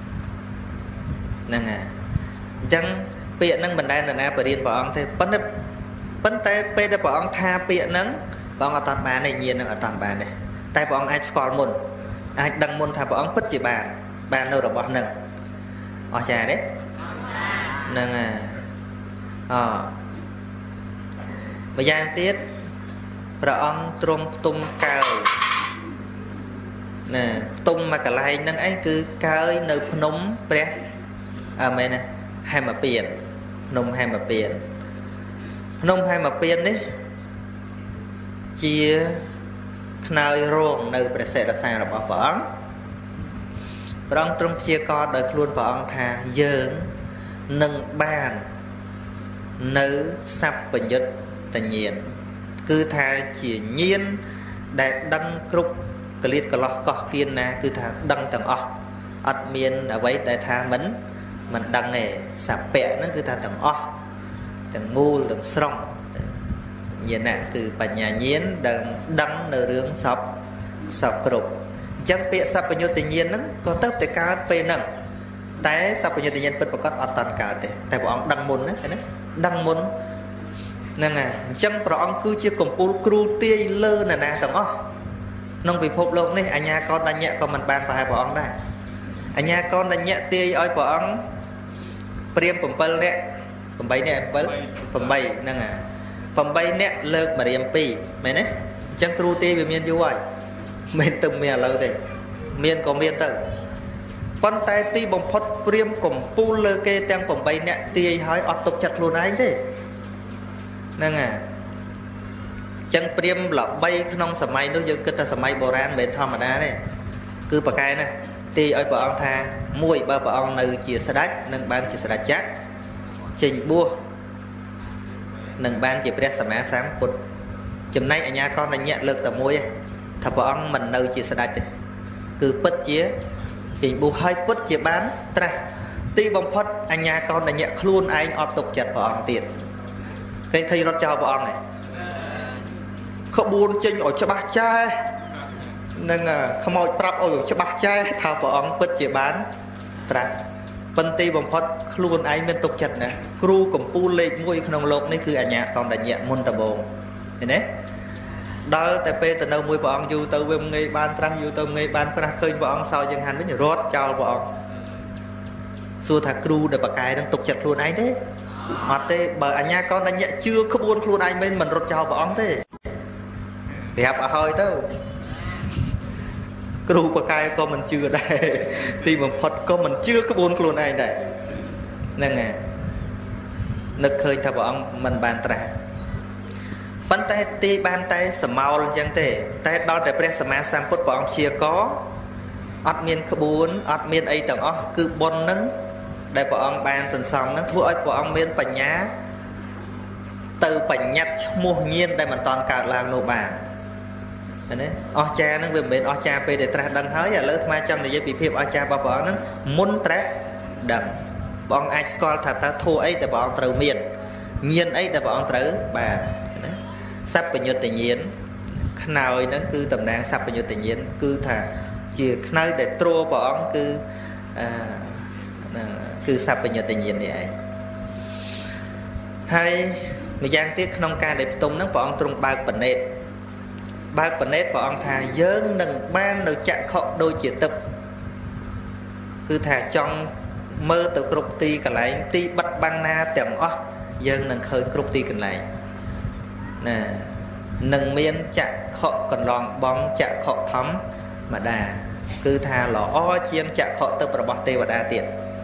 A: ហ្នឹងហើយអញ្ចឹងពាក្យហ្នឹងមិនដែលនរណាបរៀនព្រះអង្គទេប៉ុន្តែពេលដែលព្រះអង្គថាពាក្យហ្នឹងព្រះអង្គអត់តាន់បានទេញាណហ្នឹងអត់តាន់បានទេតែព្រះអង្គអាចស្គាល់មុនអាចដឹងមុនថាព្រះអង្គពិតជាបាននៅរបស់ហ្នឹងអស្ចារ្យទេហ្នឹងហើយម្យ៉ាងទៀតព្រះអង្គទ្រង់ផ្ទុំកើយណាផ្ទុំមកកន្លែងហ្នឹងឯងគឺកើយនៅភ្នំព្រះមែនណាហេមពៀនភ្នំហេមពៀនភ្នំហេមពៀននេះជាខ្នើយរងនៅព្រះសិរសារបស់ព្រះអង្គទ្រង់ព្យាករណ៍ដោយខ្លួនព្រះអង្គថាយើងនឹងបាននៅសัพពយុត្តញាណគឺថាជាញាណដែលដឹងគ្រប់កលៀតកលោះកោះគៀនណាគឺថាដឹងទាំងអស់អត់មានអ្វីដែលថាមិនដឹងទេសពៈហ្នឹងគឺថាទាំងអស់ទាំងមូលទាំងស្រុងញាណគឺបញ្ញាញាណដែលដឹងនៅរឿងសពគ្រប់អញ្ចឹងពាក្យសัพពយុត្តញាណហ្នឹងក៏ទៅតែកើតពេលហ្នឹងតែសัพពយុត្តញាណពិតប្រាកដអត់តាន់កើតទេតែព្រះអង្គដឹងមុនណាឃើញទេដឹងមុនហ្នឹងហើយអញ្ចឹងព្រះអង្គគឺជាកំពូលគ្រូទាយលើណាទាំងអស់ក្នុងពិភពលោកនេះអញ្ញាកោណញ្ញៈក៏មិនបានប្រហែលព្រះអង្គដែរអញ្ញាកោណញ្ញៈទាយឲ្យព្រះអង្គព្រាហ្មណ៍7នាក់8នាក់8ហ្នឹងហើយ8នាក់លើកម្រាម2មែនទេអញ្ចឹងគ្រូទាយវាមានយូរហើយមិនទៅមានឥឡូវទេមានក៏មានទៅប៉ុន្តែទីបំផុតព្រាហ្មណ៍កំពូលលើគេទាំង8នាក់ទាយឲ្យអត់ទុកចិត្តខ្លួនឯងទេហ្នឹងហើយចឹងព្រាហ្មណ៍ល្បីក្នុងសម័យនោះយើងគិតថាសម័យបុរាណមិនធម្មតាទេគឺប្រកែណាទាយឲ្យព្រះអង្គថាមួយបើព្រះអង្គនៅជាស្ដេចនឹងបានជាស្ដេចចក្រចេញបួសនឹងបានជាព្រះសម្មាសម្ពុទ្ធចំណែកអញ្ញាកោណញ្ញៈលើកតែមួយថាព្រះអង្គមិននៅជាស្ដេចទេគឺពិតជាចេញបួសឲ្យពុទ្ធជាបានត្រាស់ទីបំផុតអញ្ញាកោណញ្ញៈខ្លួនឯងអត់ទុកចិត្តព្រះអង្គទៀតឃើញរត់ចោលព្រះអង្គហ្នឹងក្បួនចេញឲ្យច្បាស់ចែនឹងខ្មោចប្រាប់ឲ្យច្បាស់ចែថាព្រះអង្គពិតជាបានត្រាស់ប៉ុន្តែបំផុតខ្លួនឯងមានទុកចិត្តណាគ្រូកំពូលលេខ1ក្នុងโลกនេះគឺអញ្ញាកោណញ្ញៈមុនដំបូងឃើញទេដល់តែពេលទៅនៅមួយព្រះអង្គយូរទៅវាងាយបានត្រាស់យូរទៅងាយបានត្រាស់ឃើញព្រះអង្គសោយយ៉ាងហាន់វិញរត់ចោលព្រះអង្គសួរថាគ្រូដែលបកែនឹងទុកចិត្តខ្លួនឯងទេអត់ទេបើអញ្ញាកោណញ្ញៈជឿក្បួនខ្លួនឯងមិនរត់ចោលព្រះអង្គទេប្រាប់ឲ្យហើយទៅគ្រូបកែក៏មិនជឿដែរទីបំផុតក៏មិនជឿក្បួនខ្លួនឯងដែរហ្នឹងហើយនឹកឃើញថាព្រះអង្គមិនបានត្រាស់ប៉ុន្តែទីបានតែសមោលអញ្ចឹងទេតែដល់តែព្រះសម្មាសម្ពុទ្ធព្រះអង្គព្យាករណ៍អត់មានក្បួនអត់មានអីទាំងអស់គឺបុណ្យហ្នឹងដែលព្រះអង្គបានសន្សំហ្នឹងធ្វើឲ្យព្រះអង្គមានបញ្ញាទៅបញ្ញត្តិឈ្មោះញាណដែលមិនតាន់កើតឡើងនោះបានណាអស្ចារ្យហ្នឹងវាមិនមែនអស្ចារ្យពេលដែលត្រាស់ដឹងហើយឥឡូវអាត្មាចង់និយាយពីភាពអស្ចារ្យរបស់ព្រះអង្គហ្នឹងមុនត្រាស់ដឹងព្រះអង្គអាចស្គាល់ថាតើធัวអីដែលព្រះអង្គត្រូវមានញាណអីដែលព្រះអង្គត្រូវបានណាសัพពយុត្តញាណខ្នើយហ្នឹងគឺតំណាងសัพពយុត្តញាណគឺថាជាខ្នើយដែលទ្រព្រះអង្គគឺសัพពយុត្តញាណនេះឯងហើយម្យ៉ាងទៀតក្នុងការដែលផ្ទុំហ្នឹងព្រះអង្គទ្រង់បើកបណេតព្រះអង្គថាយើងនឹងបាននៅចក្ខុដូចជាទឹកគឺថាចង់មើលទៅគ្រប់ទីកន្លែងទីបិទបាំងណាទាំងអស់យើងនឹងឃើញគ្រប់ទីកន្លែងណានឹងមានចក្ខុកន្លងបងចក្ខុធម្មតាគឺថាល្អជាងចក្ខុទឹករបស់ទេវតាទៀត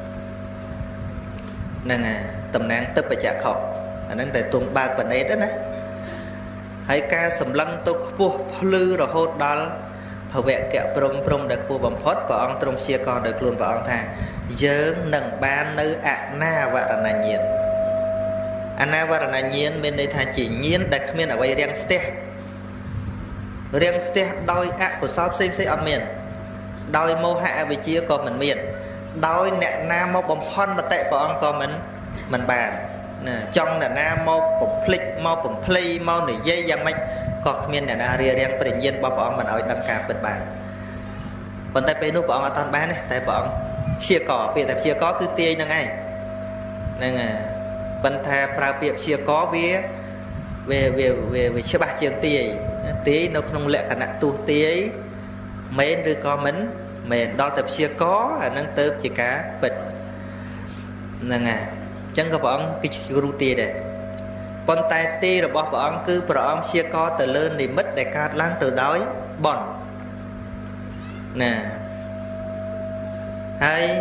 A: ហ្នឹងហើយតំណាងទឹកបច្ចក្ខុអាហ្នឹងតែទងបើកបណេតណាហើយការសម្លឹងទៅខ្ពស់ភ្លឺរហូតដល់ភវៈកៈព្រំដែលខ្ពស់បំផុតព្រះអង្គទ្រង់ព្យាករណ៍ដោយខ្លួនព្រះអង្គថាយើងនឹងបាននៅអនាវរណញាណអនាវរណញាណមានន័យថាជាញាណដែលគ្មានអ្វីរាំងស្ទះដោយអកុសលផ្សេងអត់មានដោយមោហៈអវិជ្ជាក៏មិនមាន đôi nè nam mau bấm phun mà tệ bỏ ông có mình bàn nè trong nè nam mau bấm play mau để dây giang mạch có miền nè na ria riêng tự nhiên bỏ ông mình ở đằng cả bật bàn còn tại bên nút bỏ ông toàn bán này tại bỏ ông chia cỏ biệt tại chia có cứ tia như ngay nên à bên thà prao biệt chia có về chia bạc trường tia nó không lẽ cả nặng tu tia mấy đứa con mình đo tập chia có nâng tớp chỉ cá bịch nâng à chẳng có bọn cái ru tia đây con tay tia rồi bỏ bọn cứ bọn chia có từ lên thì mất để cát lăn từ đói bọn nè hay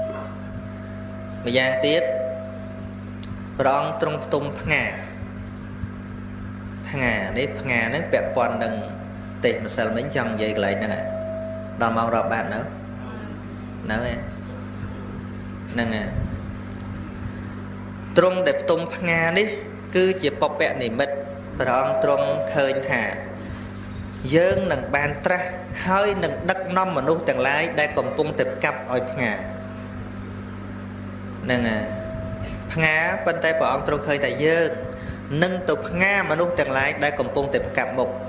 A: mà giang tiết bọn trong tung ngà đấy ngà nó bẹp còn đừng tìm mà sao mấy chân vậy lại nè đào mau ra bạn nữa nè trong đẹp tung ngà đi cứ chỉ bọc bẹ này mất bọn trong khơi thả dương nâng bàn tra hơi nâng đất nông mà nuôi tầng lái đang còn tung tập cặp ở ngà nè ngà bên tay bọn trong khơi tại dương nâng tục nga mà nuôi tầng lái đang còn tung tập cặp một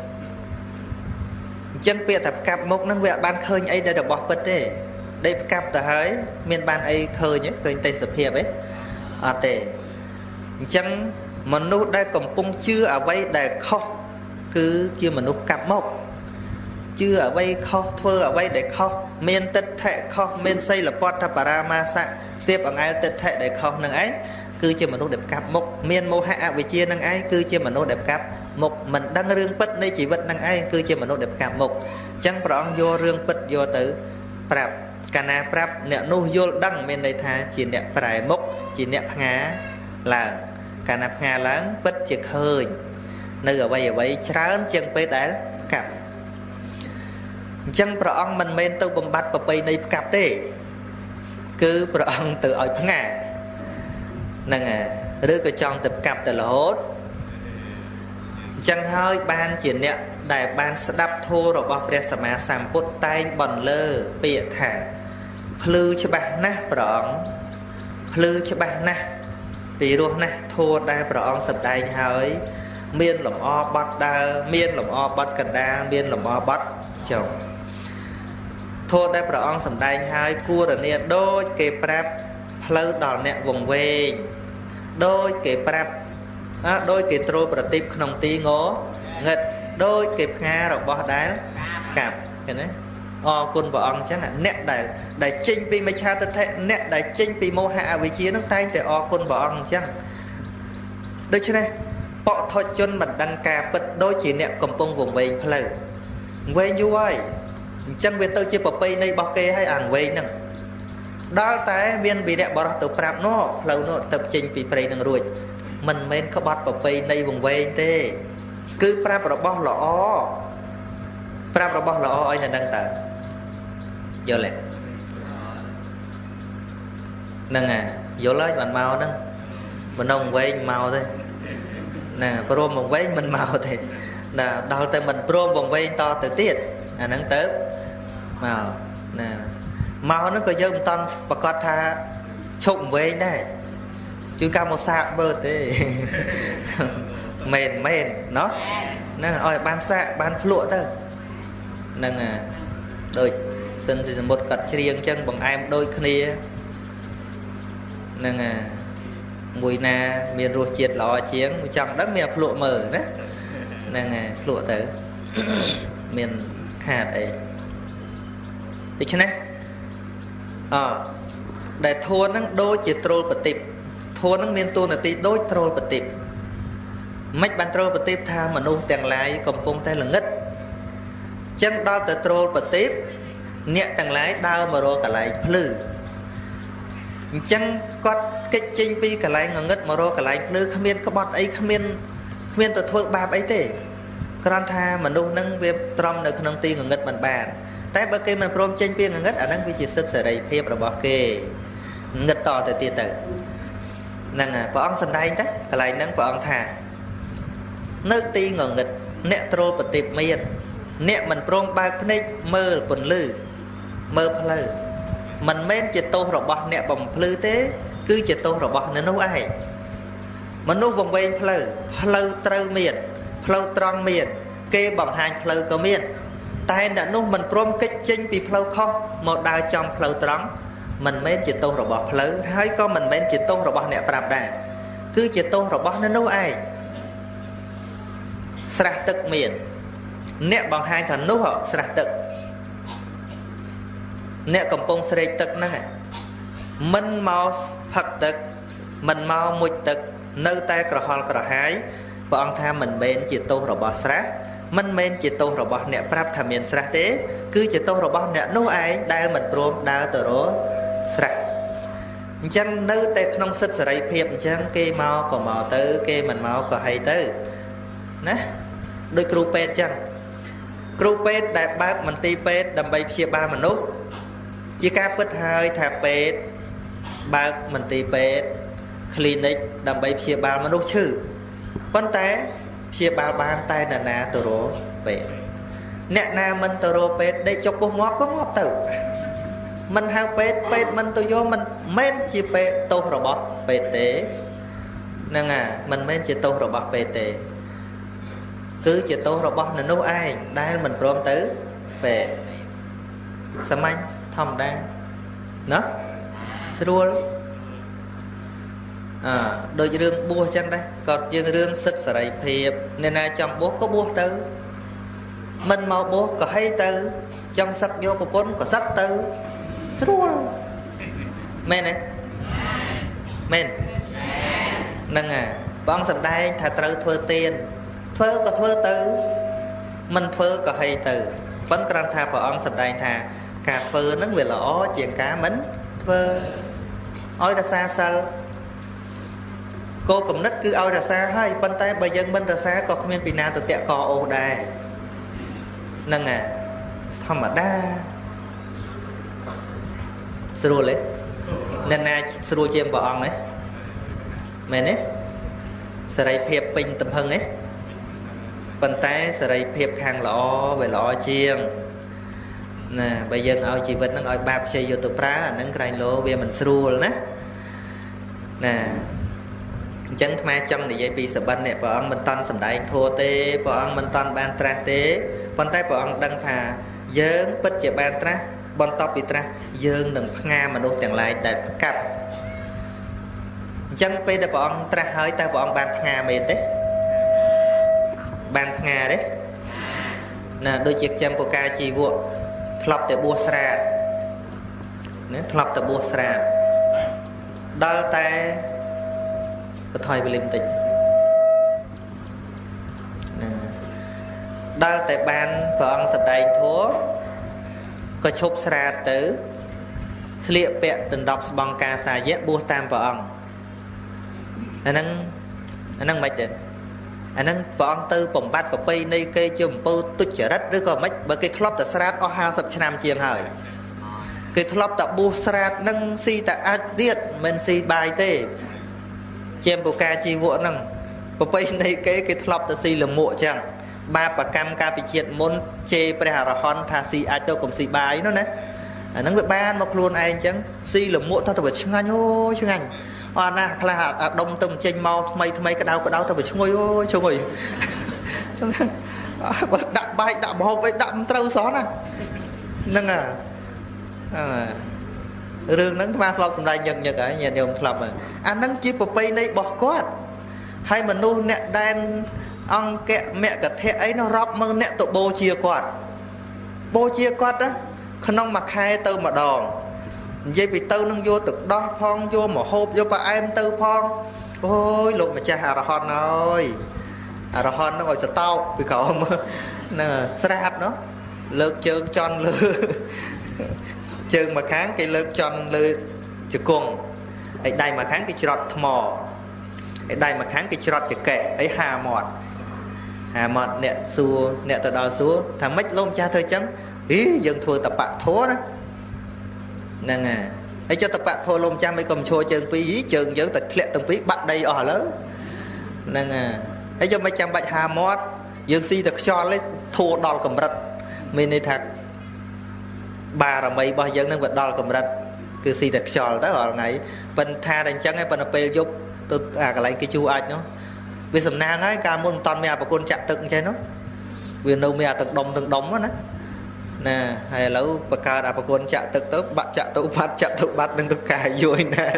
A: chân bịa tập cặp một năng vẹn ban khơi ấy đã được bọc bật đấy đây cặp từ hơi miền ban ấy khơi nhé khơi tây sập hiệp ấy à tệ chân mà nuôi đang còn tung chưa ở đây để khóc cứ chưa mà nó cặp mốc chưa ở đây kho thưa ở đây để kho miền tết thệ kho miền xây là Potaparama sa tiếp ở ngay tết thệ để kho năng ấy cứ chưa mà nó đẹp cặp mốc miền mô hạ về chia năng ấy cứ chưa mà nó đẹp cặp mốc mình đang rương bích đây chỉ vật năng ấy cứ chưa mà nó đẹp cặp mốc chẳng bọn vô rương bích vô tử prap cana prap nè nu vô đăng miền đây tha chỉ nè prai mốc chỉ nè ngá là cana ngá láng bích chỉ khơi nơi ở vậy trán chân bê đá cặp chân pro ông mình men từ bầm bát bờ bay này cặp thế cứ pro ông từ ở phăng à nè rứa cái trong tập cặp từ là hốt chân hơi ban chuyện nè đại ban đắp thô rồi bao bè sắm sắm bút tay bẩn lơ bịa thả phư cho bạn na pro ông phư cho bạn na vì luôn nè thô đại pro ông sập đại hơi miên lồng o bắt đa miên lồng o bắt cần đa miên lồng o bắt chồng thô đại bảo ông sầm đai hai cua rồi nè đôi kề prap phơi đòn nè vùng về đôi kề prap đôi kề trôi bờ tip không tí ngó nghịch đôi kề nga rồi bỏ đá cạp cái đấy côn bảo ông chắc là nè đại chinh pi mấy cha tất thế nè đại chinh pi mô hạ vị trí nó tay để côn bảo ông chắc được chưa này họ thôi chân mình đăng ca bật đôi chỉ nè cầm bông vùng về phơi về như vậy chân việt tôi chỉ bảo pay này bao kê hay ăn về nè đó tại viên bị đẹp bỏ từ prap nó phơi nó tập trình bị pray nâng ruồi mình men có bắt bảo pay này vùng về thế cứ prap rồi bỏ lọ anh là đăng tờ giờ lại nâng vô lấy bạn mau nâng mình ông về mau thôi nè pro một vế mình màu thì là đào tới mình pro một vế to từ tiết nắng tớp màu nè màu nó có dơm ton và có tha trụng vế đây chứ cao một xạ bơ thế mền nó nè ơi ban xạ ban lụa thôi nè rồi xin một cật riêng chân bằng em đôi kia nè mùi na miền ruột chiết lò chiến trong đất miền lụa mờ đó nè lụa tới miền hạt ấy được chưa này để thua nó đôi chỉ troll bật tiệp thua nó miền tu là tí đôi troll bật tiệp mấy bạn troll bật tiệp tha mà nu tiền lái cầm cung tay là ngất chân đo từ troll bật tiệp nhẹ tiền lái đau mà rồi cả lại phư chẳng có cái chinh pi cả lại ngất mà rồi cả lại nơi khamiên các bạn ấy khamiên từ thôi ba ấy thế con tha mà nu nâng về trong nơi không ti ngất mình bàn tại bởi cái mình prom chinh pi ngất ở nâng vi chỉ sức sở đầy phép rồi bỏ kê ngất to từ tiền tử nâng vợ ông sân đây đấy cả lại nâng vợ ông thà nơi ti ngất nẹ trô bật tiệp miên nẹ mình prom ba cái mơ quần lư mơ phơi មិនមែនជាទោសរបស់អ្នកបំភ្លឺទេគឺជាទោសរបស់អ្នកនោះឯងមនុស្សវង្វេងផ្លូវត្រូវមានផ្លូវត្រង់មានគេបង្ហាញផ្លូវក៏មានតែអ្នកនោះមិនព្រមកិច្ចចេញពីផ្លូវខុសមកដើរចំផ្លូវត្រង់មិនមែនជាទោសរបស់ផ្លូវហើយក៏មិនមែនជាទោសរបស់អ្នកប្រាប់ដែរគឺជាទោសរបស់អ្នកនោះឯងស្រះទឹកមានអ្នកបង្ហាញថានោះស្រះទឹកអ្នកកំពុងស្រេកទឹកហ្នឹងមិនមកផឹកទឹកមិនមកមុជទឹកនៅតែក្រហល់ក្រហាយព្រះអង្គថាមិនមែនជាទោសរបស់ស្រះមិនមែនជាទោសរបស់អ្នកប្រាប់ថាមានស្រះទេគឺជាទោសរបស់អ្នកនោះឯងដែលមិនព្រមដើរទៅរកស្រះអញ្ចឹងនៅតែក្នុងសិទ្ធិសេរីភាពអញ្ចឹងគេមកក៏មកទៅគេមិនមកក៏ហីទៅណាដូចគ្រូពេទ្យអញ្ចឹងគ្រូពេទ្យដែលបើកមន្ទីរពេទ្យដើម្បីព្យាបាលមនុស្សជាការពិតហើយថាពេទ្យបើកមន្ទីរពេទ្យ clinic ដើម្បីព្យាបាលមនុស្សឈឺប៉ុន្តែព្យាបាលបានតែនរណាទៅរកពេទ្យអ្នកណាមិនទៅរកពេទ្យដេកចុកពោះងាប់ក៏ងាប់ទៅមិនហៅពេទ្យមិនទៅយកមិនមែនជាពេទ្យទោសរបស់ពេទ្យទេហ្នឹងមិនមែនជាទោសរបស់ពេទ្យទេគឺជាទោសរបស់អ្នកនោះឯងដែលមិនព្រមទៅពេទ្យសាមញ្ញធម្មតាណាស្រួលដូចរឿងបួសចឹងដែរក៏យើងរឿងសិទ្ធិសេរីភាពអ្នកណាចង់បួសក៏បួសទៅមិនមកបួសក៏ហីទៅចង់សឹកយកប្រពន្ធក៏សឹកទៅស្រួលមែនទេមែនហ្នឹងបងសំដែងថាត្រូវធ្វើទានធ្វើក៏ធ្វើទៅមិនធ្វើក៏ហីទៅប៉ុន្តែគ្រាន់ថាព្រះអង្គសំដែងថាការធ្វើហ្នឹងវាល្អជាងការមិនធ្វើឲ្យរសាសិលគោលគំនិតគឺឲ្យរសាហើយប៉ុន្តែបើយើងមិនរសាក៏គ្មានពីណាទៅតាក់កអូសដែរហ្នឹងធម្មតាស្រួលទេអ្នកណាស្រួលជាងព្រះអង្គទេមែនទេសេរីភាពពេញទំហឹងទេប៉ុន្តែសេរីភាពខាងល្អវាល្អជាងណាបើយើងឲ្យជីវិតហ្នឹងឲ្យបាបខ្ចីយកទៅប្រើអាហ្នឹងក្រែងលោវាមិនស្រួលណាណាអញ្ចឹងអាត្មាចង់និយាយពីសបិននេះព្រះអង្គមិនតាន់សម្ដែងធម៌ទេព្រះអង្គមិនតាន់បានត្រាស់ទេប៉ុន្តែព្រះអង្គដឹងថាយើងពិតជាបានត្រាស់បន្ទាប់ពីត្រាស់យើងនឹងផ្ងាមនុស្សទាំងឡាយដែលប្រកាប់អញ្ចឹងពេលដែលព្រះអង្គត្រាស់ហើយតើព្រះអង្គបានផ្ងាមែនទេបានផ្ងាទេណាដូចជាចាំពូកាជីវៈធ្លាប់តែបួសស្រាតណាធ្លាប់តែបួសស្រាតដល់តែបន្ថយវេលាបន្តិចណាដល់តែបានព្រះអង្គសម្ដែងធម៌ក៏ឈប់ស្រាតទៅស្លៀកពាក់ដណ្ដប់ស្បង់ការសាយៈបួសតាមព្រះអង្គអាហ្នឹងមិនទេអាហ្នឹងព្រះអង្គទៅបំបត្តិប្រពៃណីគេជាអំពើទុច្ចរិតឬក៏មិនបើគេធ្លាប់តែស្រាតអស់50ឆ្នាំជាងហើយគេធ្លាប់តែបួសស្រាតនឹងស៊ីតែអាចទៀតមិនស៊ីបាយទេជាពូកាជីវៈហ្នឹងប្រពៃណីគេធ្លាប់តែស៊ីលមួកចឹងបាបកម្មការពិជាតិមុនជេរព្រះអរហន្តថាស៊ីអាចទៅកុំស៊ីបាយនោះណាអាហ្នឹងវាបានមកខ្លួនឯងចឹងស៊ីលមួកទៅវាឆ្ងាញ់អូឆ្ងាញ់អត់ណាខ្លះអាដុំទៅចេញមកថ្មីក្តៅទៅវាឈ្ងុយអូឈ្ងុយបើដាក់បាយដាក់ម្ហូបអីដាក់មិនត្រូវសោះណាហ្នឹងរឿងហ្នឹងស្មាធ្លាប់សម្ដែងញឹកហើយញាតិញោមធ្លាប់អាហ្នឹងជាប្រពៃណីរបស់គាត់ហើយមនុស្សអ្នកដែលអង្គមគ្គធៈអីនោះរាប់មើលអ្នកទៅបូជាគាត់ណាក្នុងមួយខែទៅម្ដងនិយាយពីទៅនឹងយកទឹកដោះផងយកមកហូបយកផ្អែមទៅផងអូយលោកម្ចាស់អរហន្តហើយអរហន្តនឹងឲ្យស្តោកពីក្រោមហ្នឹងស្រាបនោះលើកជើងចន់លើជើងមួយខាងគេលើកចន់លើជង្គង់ហើយដៃមួយខាងគេច្រត់ថ្មហើយដៃមួយខាងគេច្រត់ចកេះហើយហាមាត់អ្នកសួរអ្នកទៅដល់សួរថាម៉េចលោកម្ចាស់ធ្វើចឹងយើងធ្វើតបៈធัวណាហ្នឹងហើយចុះតបៈធัวលោកម្ចាស់មិនក៏មិនឈរជើងពីរជើងយើងតែធ្លាក់ទាំងពីរបាត់ដីអស់ឥឡូវហ្នឹងហើយយកមិនចាំបាច់ហាមាត់យើងស៊ីតែខ្យល់ទេធัวដល់កម្រិតមានន័យថាបារមីរបស់យើងនឹងវាដល់កម្រិត cứ xì thật trò tới họ ngày bên tha đành chân ấy bên apel giúp tôi cái lại cái chú anh nó vì sầm nang ấy ca môn toàn mẹ và con chặt từng chơi nó vì đâu mẹ từng đống đó nè hay lâu bậc ca đã con chặt từng tới bạn chặt tụ bắt đừng tất cả vui nè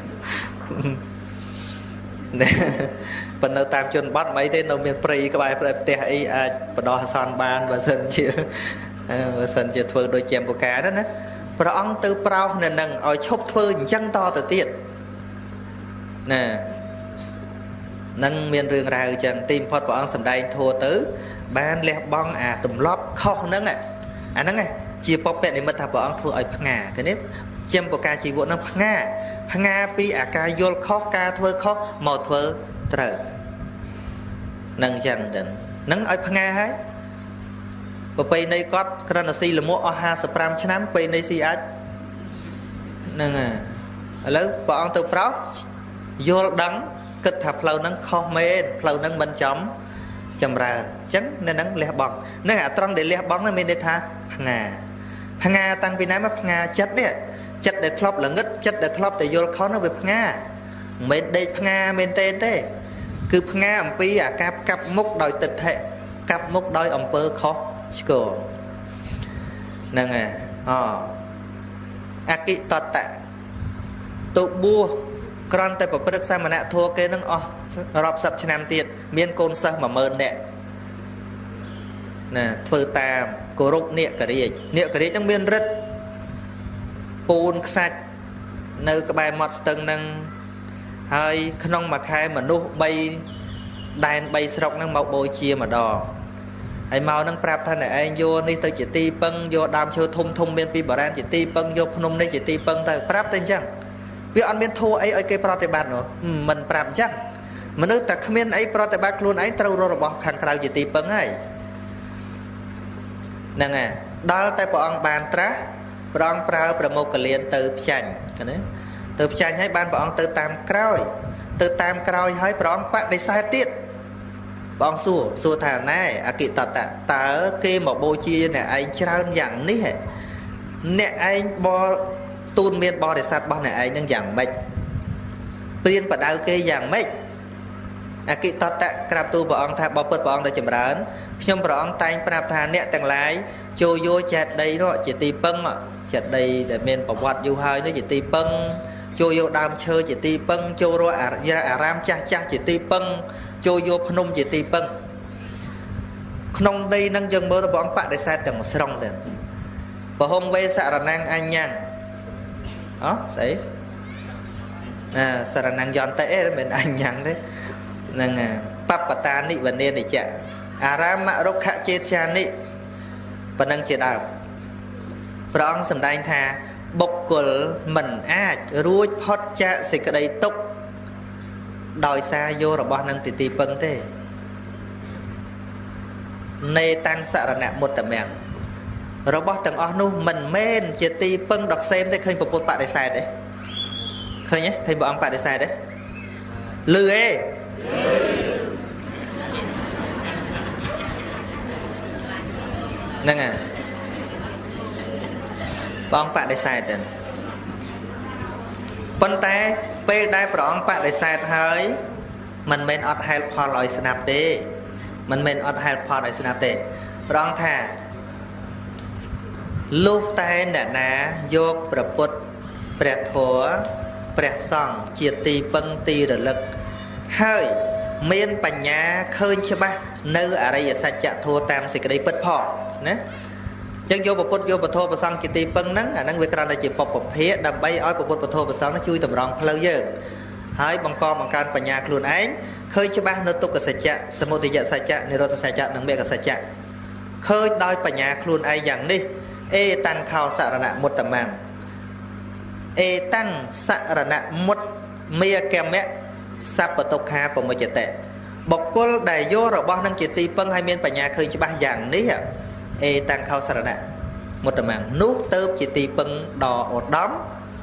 A: nè phần đầu tam chân bắt mấy thế đâu miền prey các bạn tè ấy phần đó son ban và sân chưa thưa đôi chèm của cá đó nè và ông từ prao nè nâng ở chốc thưa chân to từ tiệt nè nâng miền rừng rào chẳng tìm phật của ông sầm đây thua tứ ban lẹ bong tùm lóp không nâng nâng này chia bọc bẹt để mất thằng bọn thua ở ngà cái nếp chèm của cá chỉ vụ nó ngà pi cá vô khó cá thưa khó mò thưa trời nâng chẳng định nâng ở ngà hay và bây nay có cái là si là mua oha sập năm bây nay si ách nâng lấy bọn từ prao vô đắng kết hợp lâu nâng khó mê lâu nâng bên chấm chầm ra chấn nên nâng lẹ bong nên trong để lẹ bong nó mình để tha ngà tăng Việt Nam ngà chất đấy chất để thọp là ngất chất để thọp để vô khó nó về ngà mình đây ngà mình tên thế cứ ngà ẩm pi cặp múc đòi tịch hệ cặp múc đòi ẩm pơ khó score nâng kỹ tọt tạ tụ bua con tay bảo bật sang mà nạ thua cái nâng rộp sập cho nam tiệt miên côn sơ mà mơn nè nè thơ tam cổ rục nịa cả đi trong miên rất bùn sạch nơi cái bài mọt tầng nâng hơi không mà khai mà nụ bay đàn bay sọc nâng màu bồi chia mà đỏ ai mau nâng prap thân này anh vô đi tới chỉ ti băng vô đam chơi thung bên pi bảo chỉ ti băng vô phnom đây chỉ ti băng tới prap tên chăng vì anh bên thua ấy cái pratibat nữa mình prap chăng mà nước ta không biết ấy pratibat luôn ấy trâu rồi bỏ khăn trâu chỉ ti băng ấy nè đó tại bọn ông bàn trá bọn ông prao promo cái liền từ chành từ chành hay ban bọn ông từ tam cõi hay bọn ông bạn để sai tiết bọn xua thà này kỹ tật ta kê một bôi chia nè anh trao dạng ní hệ nè anh bo tuôn miên bo để sát bo này anh đang dạng mệnh tuyên và đau kê dạng mệnh kỹ tật krap tu bọn ông tha bo bớt bọn ông để chìm rán nhưng bọn ông tay prap thà nè tầng lái trôi vô chặt đây đó chỉ ti băng chặt đây để miền bảo vật du hơi nó chỉ ti băng trôi vô đam chơi chỉ ti băng trôi rồi ram cha chỉ ti băng trôi vô phnom chỉ ti băng không đây nâng dân mơ bọn bạn để sai tầng sông tiền và hôm về xạ là năng anh nhang đó đấy xạ là năng giòn tệ mình anh nhang đấy năng papata nị vấn đề để chạy aram mạ rốc khạ chê cha nị và nâng chế đạo và ông sầm đai thà bộc của mình ruột phật cha sẽ cái đây tốc đòi xa vô rồi bao năng tì bưng thế nê tăng sợ là nè một tầm mèo rồi bao tầng ở nu mình men chỉ tì bưng đọc xem thế khơi một bạn để xài đấy khơi nhé khơi bọn bạn để xài đấy lư ê nè bọn bạn để xài đấy bên tay về đây bọn bạn để xài hơi mình men ọt help for lòi snap tê mình men ọt help for lòi snap tê bọn thà lúc tay nè ná vô bật bẹt thua bẹt sòng chia tì băng tì rồi lực hơi miên bành nhà khơi cho ba nơi ở đây sạch chạ thua tam xịt cái đấy bật phò nè chẳng vô bột vô bột thô bột xăng chỉ tì băng nắng năng việc ra là chỉ bọc phía đầm bay ói bột thô bột xăng nó chui tầm rong lâu giờ hai bằng con bằng can bành nhà luôn ấy khơi cho ba nơi tục cái sạch chạ sớm một thì dạ sạch chạ nơi đó sạch chạ năng mẹ cái sạch chạ khơi đôi bành nhà luôn ấy dạng đi e tăng khao sạ ra nạ một tầm màng e tăng sạ ra nạ một mía kem mẹ sắp bật tộc ha của một chế tệ bọc cô đầy vô rồi bao năng chỉ tì băng hai miền bành nhà khơi cho ba dạng ní à e tăng khao sạ ra nạ một tầm màng nút tớp chỉ tì băng đỏ ột đóm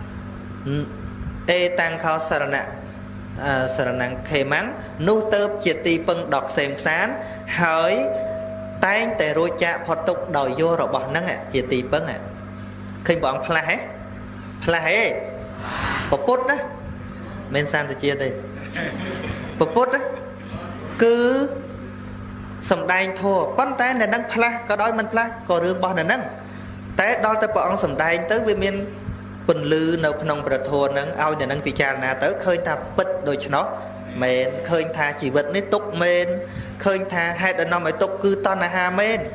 A: e tăng khao sạ ra nạ sạ ra nạ khề mắng nút tớp chỉ tì băng đọt xem sán hỏi tay để rồi chạ phật tục đòi vô rồi bỏ năng chỉ tì băng khi bọn ផ្លាស់ហេពពុទ្ធណាមិនសានតិជាទេពពុទ្ធគឺសំដែងធម៌ប៉ុន្តែនៅនឹងផ្លាស់ក៏ដោយមិនផ្លាស់ក៏រឿងរបស់នៅនឹងតែដល់ទៅព្រះអង្គសំដែងទៅវាមានពន្លឺនៅក្នុងព្រះធម៌នឹងឲ្យនៅនឹងពិចារណាទៅឃើញថាពិតដូច្នោះមែនឃើញថាជីវិតនេះទុក្ខមែនឃើញថាហេតុដែលនាំឲ្យទុក្ខគឺតណ្ហាមែន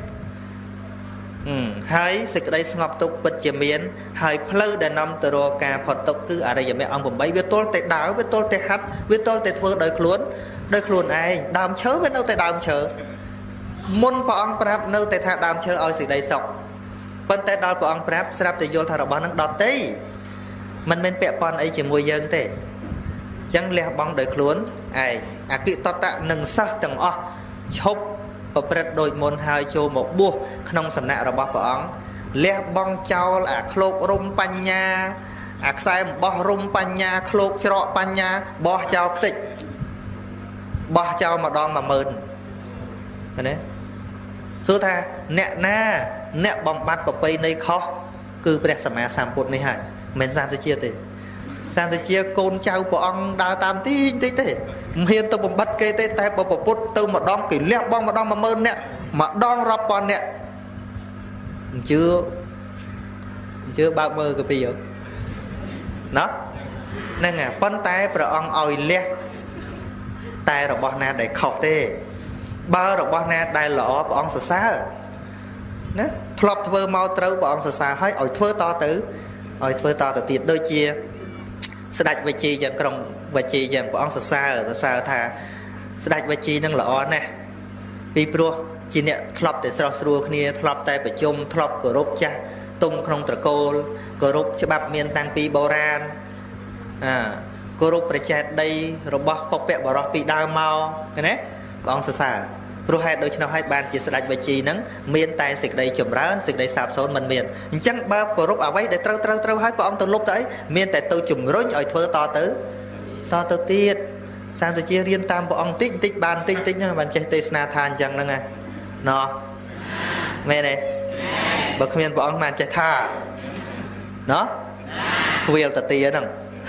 A: ហើយសេចក្តីស្ងប់ទុក្ខពិតជាមានហើយផ្លូវដែលនាំទៅរកការផុតទុក្ខគឺអរិយមគ្គអង្គ8វាទល់តែដើរវាទល់តែហាត់វាទល់តែធ្វើដោយខ្លួនឯងដើមឈើវានៅតែដើមឈើមុនព្រះអង្គប្រាប់នៅតែថាដើមឈើឲ្យសេចក្តីសុខប៉ុន្តែដល់ព្រះអង្គប្រាប់ស្រាប់តែយល់ថារបស់នឹងដតទេមិនមែនពាក់ព័ន្ធអីជាមួយយើងទេអញ្ចឹងលះបង់ដោយខ្លួនឯងអគិតតៈនិងសិស្សទាំងអស់ឈប់ប្រព្រឹត្តដូចមុនហើយចូលមកបួសក្នុងសំណាក់របស់ព្រះអង្គលះបង់ចោលអាឃ្លោករុំបញ្ញាអាខ្សែអំបោះរុំបញ្ញាឃ្លោកច្រកបញ្ញាបោះចោលខ្ទេចបោះចោលម្ដង 10000 ណាសួរថាអ្នកណាអ្នកបំបត្តិប្រពៃណីខុសគឺព្រះសម្មាសម្ពុទ្ធនេះហើយមិនមែនសន្តិជាទេសន្តិជាកូនចៅព្រះអង្គដើរតាមទីតិចទេមិនហ៊ានទៅបំបត្តិគេទេតែបើប្រពុតទៅម្ដងគេលះបង់ម្ដង 10000 នាក់ម្ដងរាប់ពាន់នាក់អញ្ជើបើកមើលកាពីណាហ្នឹងហើយប៉ុន្តែព្រះអង្គឲ្យលះតែរបស់ណាដែលខុសទេបើរបស់ណាដែលល្អព្រះអង្គសរសើរណាធ្លាប់ធ្វើមកត្រូវព្រះអង្គសរសើរឲ្យធ្វើតទៅទៀតដូចជាស្ដេចវិជីយ៉ាងក្រុងវិជីយ៉ាងព្រះអង្គសរសើរថាស្ដេចវិជីនឹងល្អណាស់ពីព្រោះជាអ្នកធ្លាប់តែស្រស់ស្រួលគ្នាធ្លាប់តែប្រជុំធ្លាប់គោរពចាស់ទុំក្នុងត្រកូលគោរពច្បាប់មានតាំងពីបុរាណគោរពប្រជែតដីរបស់ពពកបរោះពីដើមមកឃើញទេព្រះអង្គសរសើរព្រោះហេតុដូច្នោះហើយបានជាស្ដេចវិជីនឹងមានតែសេចក្តីចម្រើនសេចក្តីសាបសូន្យមិនមានអញ្ចឹងបើគោរពអ្វីដែលត្រូវហើយព្រះអង្គទៅលុបទៅអីមានតែទៅជំរុញឲ្យធ្វើតទៅទៀតសន្តិជារៀនតាមព្រះអង្គតិចបានតិចហ្នឹងបានចេះទេសនាថាអញ្ចឹងហ្នឹងណាណោះមែនទេបើគ្មានព្រះអង្គបានចេះថាណោះខ្វៀលតាទាហ្នឹង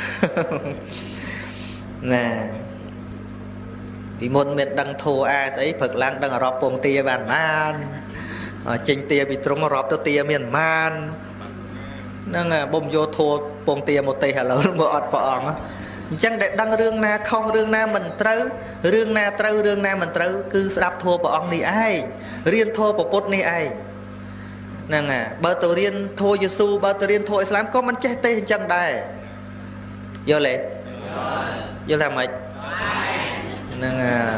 A: ណាពីមុនមានដឹងធัวអាស្អីព្រឹកឡើងដឹងអរាប់ពងទាបានចេញទាពីត្រង់រាប់ទៅទាមានបានហ្នឹងបំយកធัวពងទាមកទេសឥឡូវមើលអត់ព្រះអង្គអញ្ចឹងដែលដឹងរឿងណាខុសរឿងណាមិនត្រូវរឿងណាត្រូវរឿងណាមិនត្រូវគឺស្ដាប់ធัวព្រះអង្គនេះឯងរៀនធัวពុទ្ធនេះឯងហ្នឹងបើទៅរៀនធัวយេស៊ូបើទៅរៀនធัวអ៊ីស្លាមក៏មិនចេះទេអញ្ចឹងដែរយល់ទេយល់ថាម៉េចហ្នឹង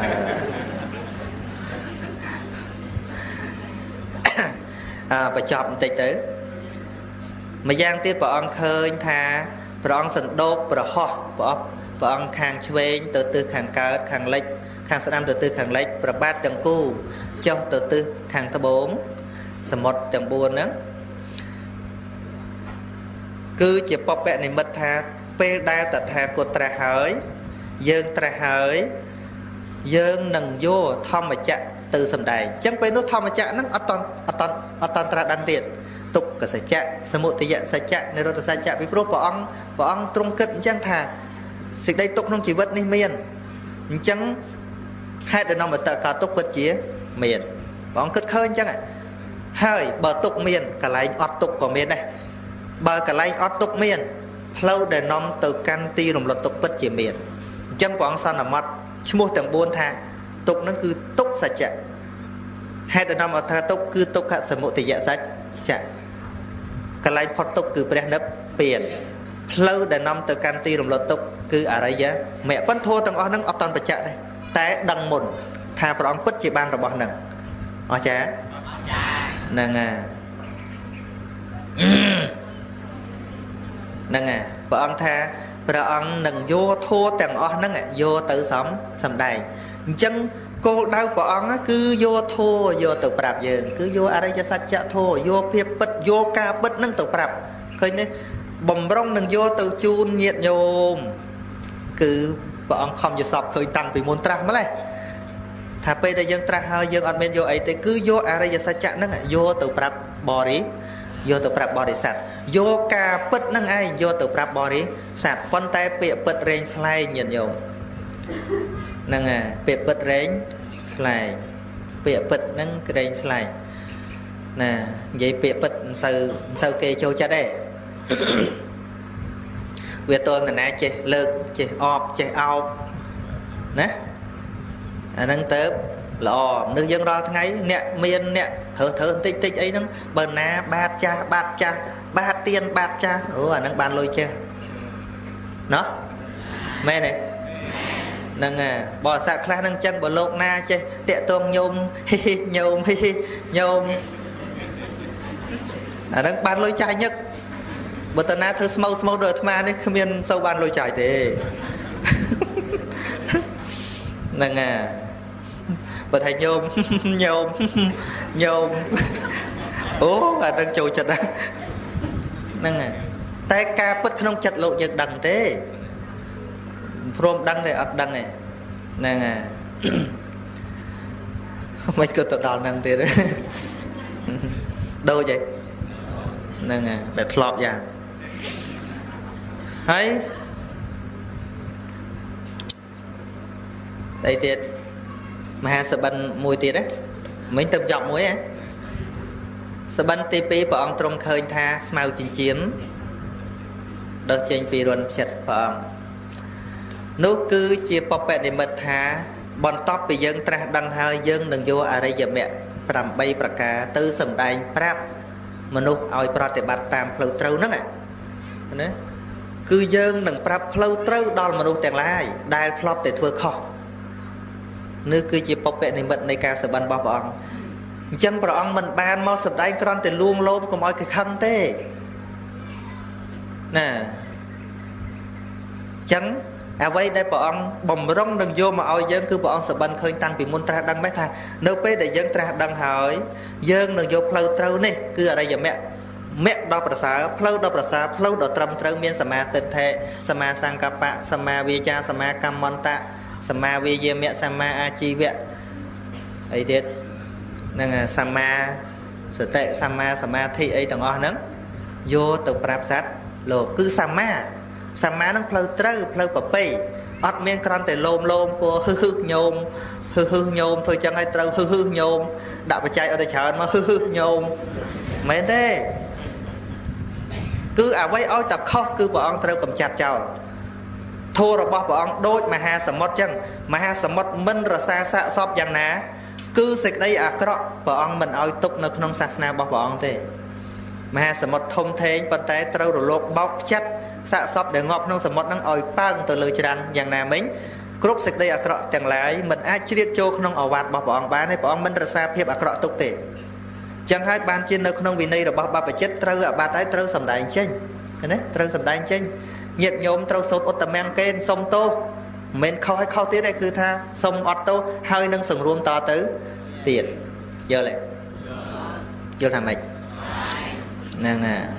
A: បញ្ចប់បន្តិចទៅម្យ៉ាងទៀតព្រះអង្គឃើញថាព្រះអង្គសណ្ដោកប្រហោះព្រះអង្គខាងឆ្វេងទៅទិសខាងកើតខាងលិចខាងស្ដាំទៅទិសខាងលិចប្របាទទាំងគូចុះទៅទិសខាងត្បូងសមុទ្រទាំង4ហ្នឹងគឺជាបពនិមិត្តថាពេលដែលតថាគតត្រាស់ហើយយើងត្រាស់ហើយយើងនឹងយកធម្មចក្រទៅសម្ដែងអញ្ចឹងពេលនោះធម្មចក្រហ្នឹងអត់តត្រាស់ដឹងទៀតទុក្ខសច្ចៈសមុទយសច្ចៈនិរោធសច្ចៈពីព្រោះព្រះអង្គទ្រង់គិតអញ្ចឹងថាសេចក្តីទុក្ខក្នុងជីវិតនេះមានអញ្ចឹងហេតុដែលនាំឲ្យកើតទុក្ខពិតជាមានព្រះអង្គគិតឃើញអញ្ចឹងហើយបើទុក្ខមានកន្លែងអត់ទុក្ខក៏មានដែរបើកន្លែងអត់ទុក្ខមានផ្លូវដែលនាំទៅកាន់ទីរំលត់ទុក្ខពិតជាមានអញ្ចឹងព្រះអង្គសន្មតឈ្មោះទាំង4ថាទុក្ខហ្នឹងគឺទុក្ខសច្ចៈហេតុដែលនាំឲ្យថាទុក្ខគឺទុក្ខសមុទយសច្ចៈកន្លែងផុតទុក្ខគឺព្រះនិព្វានផ្លូវដែលនាំទៅកាន់ទីរំលត់ទុក្ខគឺអរិយមគ្គប៉ុន្តែធម៌ទាំងអស់ហ្នឹងអត់តន់បច្ចៈដែរតែដឹងមុនថាព្រះអង្គពិតជាបានរបស់ហ្នឹងអស្ចារ្យហ្នឹងហើយព្រះអង្គថាព្រះអង្គនឹងយកធម៌ទាំងអស់ហ្នឹងយកទៅសំដែងអញ្ចឹងគោលដៅព្រះអង្គគឺយកធម៌យកទៅប្រាប់យើងគឺយកអរិយសច្ចធម៌យកភាពពិតយកការពិតហ្នឹងទៅប្រាប់ឃើញទេបំរុងនឹងយកទៅជូនញាតិញោមគឺព្រះអង្គខំយល់សពឃើញតាំងពីមុនត្រាស់ម្ល៉េះថាពេលដែលយើងត្រាស់ហើយយើងអត់មានយកអីទេគឺយកអរិយសច្ចៈហ្នឹងយកទៅប្រាប់ប vô từ prap body sat vô ca pít nâng ai vô từ prap body sat pon tay bịa pít rèn slay nhận vô nâng à bịa pít rèn slay bịa pít nâng rèn slay nè vậy bịa pít sao kê châu cha đây về tôi là nè chị lực chị ọp chị ao nè nâng tớp lò nước dân ra tháng ấy nè miên nè thở tích tích ấy nó bờ ná bát cha bát tiên bát cha nâng bàn lôi cha nó mẹ này nâng à bò sạc khá nâng chân bò lộn na chê tệ tôn nhôm nhôm nâng bàn lôi chai nhất bờ tờ na thơ small đời thma đấy không miên sâu bàn lôi chai thế nâng à bà thầy nhôm đang trôi chật đó nâng à tay ca bất không chật lộ giật đằng thế prom đăng này ập đăng này nâng à mấy cơ tự đòn nâng thế đấy đâu vậy nâng à phải lọp ra ấy đây tiệt mà sờ bắn mùi tiệt đấy mấy tập giọng muối á sờ bắn tp bọn ông trong khơi tha màu chiến đợt trên pi ruột chật bọn nước cứ chia bọc bẹt để mật thá bọn top bị dân tra đăng hai dân đừng vô ở đây giờ mẹ làm bay bạc cá tư sầm đai prap mà nô oi prate bát tam phơi trâu nữa nè cứ dân đừng prap phơi trâu đòn mà nô tiền lai đai flop để thưa kho nước cứ chia bọc bẹt để mậtในការสบันบองchân bọn ông mình ban mau sầm đai con để luôn lôm có mọi cái khăn thế nè trắng à vậy đây bọn ông bồng rong đừng vô mà oi dân cứ bọn ông sờ bắn khơi tăng vì môn tra đăng mấy thà nếu bây để dân tra đăng hỏi dân đừng vô phơi trâu này cứ ở đây giờ mẹ đo bờ xá phơi đo trầm trâu miên sama tịnh thệ sama sang capa sama vicha sama kamanta sama vi mẹ sama achi vẹ ấy thế nên là sama sở tệ sama thị ấy tầng o nấng vô từ prap sát lộ cứ sama nó phơi trâu phơi bờ pì ọt miên con để lôm của hư nhôm thôi chẳng ai trâu hư nhôm đạo bạch trai ở đây chờ mà hư nhôm mấy thế cứ à vậy ôi tập khó cứ bọn ông trâu cầm chặt chào thua rồi bọn ông đôi mà ha sầm mót chân mà ha sầm mót minh rồi xa xa sọp dàn ná cứ xịt đây à cọ bọn ông mình ôi tục nó không sạch nào bọn ông thế mà ha sầm mót thông thế bàn tay trâu rồi lột bóc chặt xạ sọp để ngọt nông sầm mót năng oi pang từ lời tràn dàn ná mình cướp xịt đây à cọ chẳng lại mình ai chia cho không ở vạt bọn ông bán hay bọn ông mình rồi xa phép à cọ tục tệ chẳng hai ban trên nơi không vì này rồi bao bà chết trâu à bà tái trâu sầm đại chênh thế trâu sầm đại chênh nhiệt nhôm trâu sốt ốt tầm mang kên sông tô mình khâu tiết đây cứ tha sông ốt tô hơi nâng sừng ruộng to tứ tiền giờ lại giờ thằng mày nè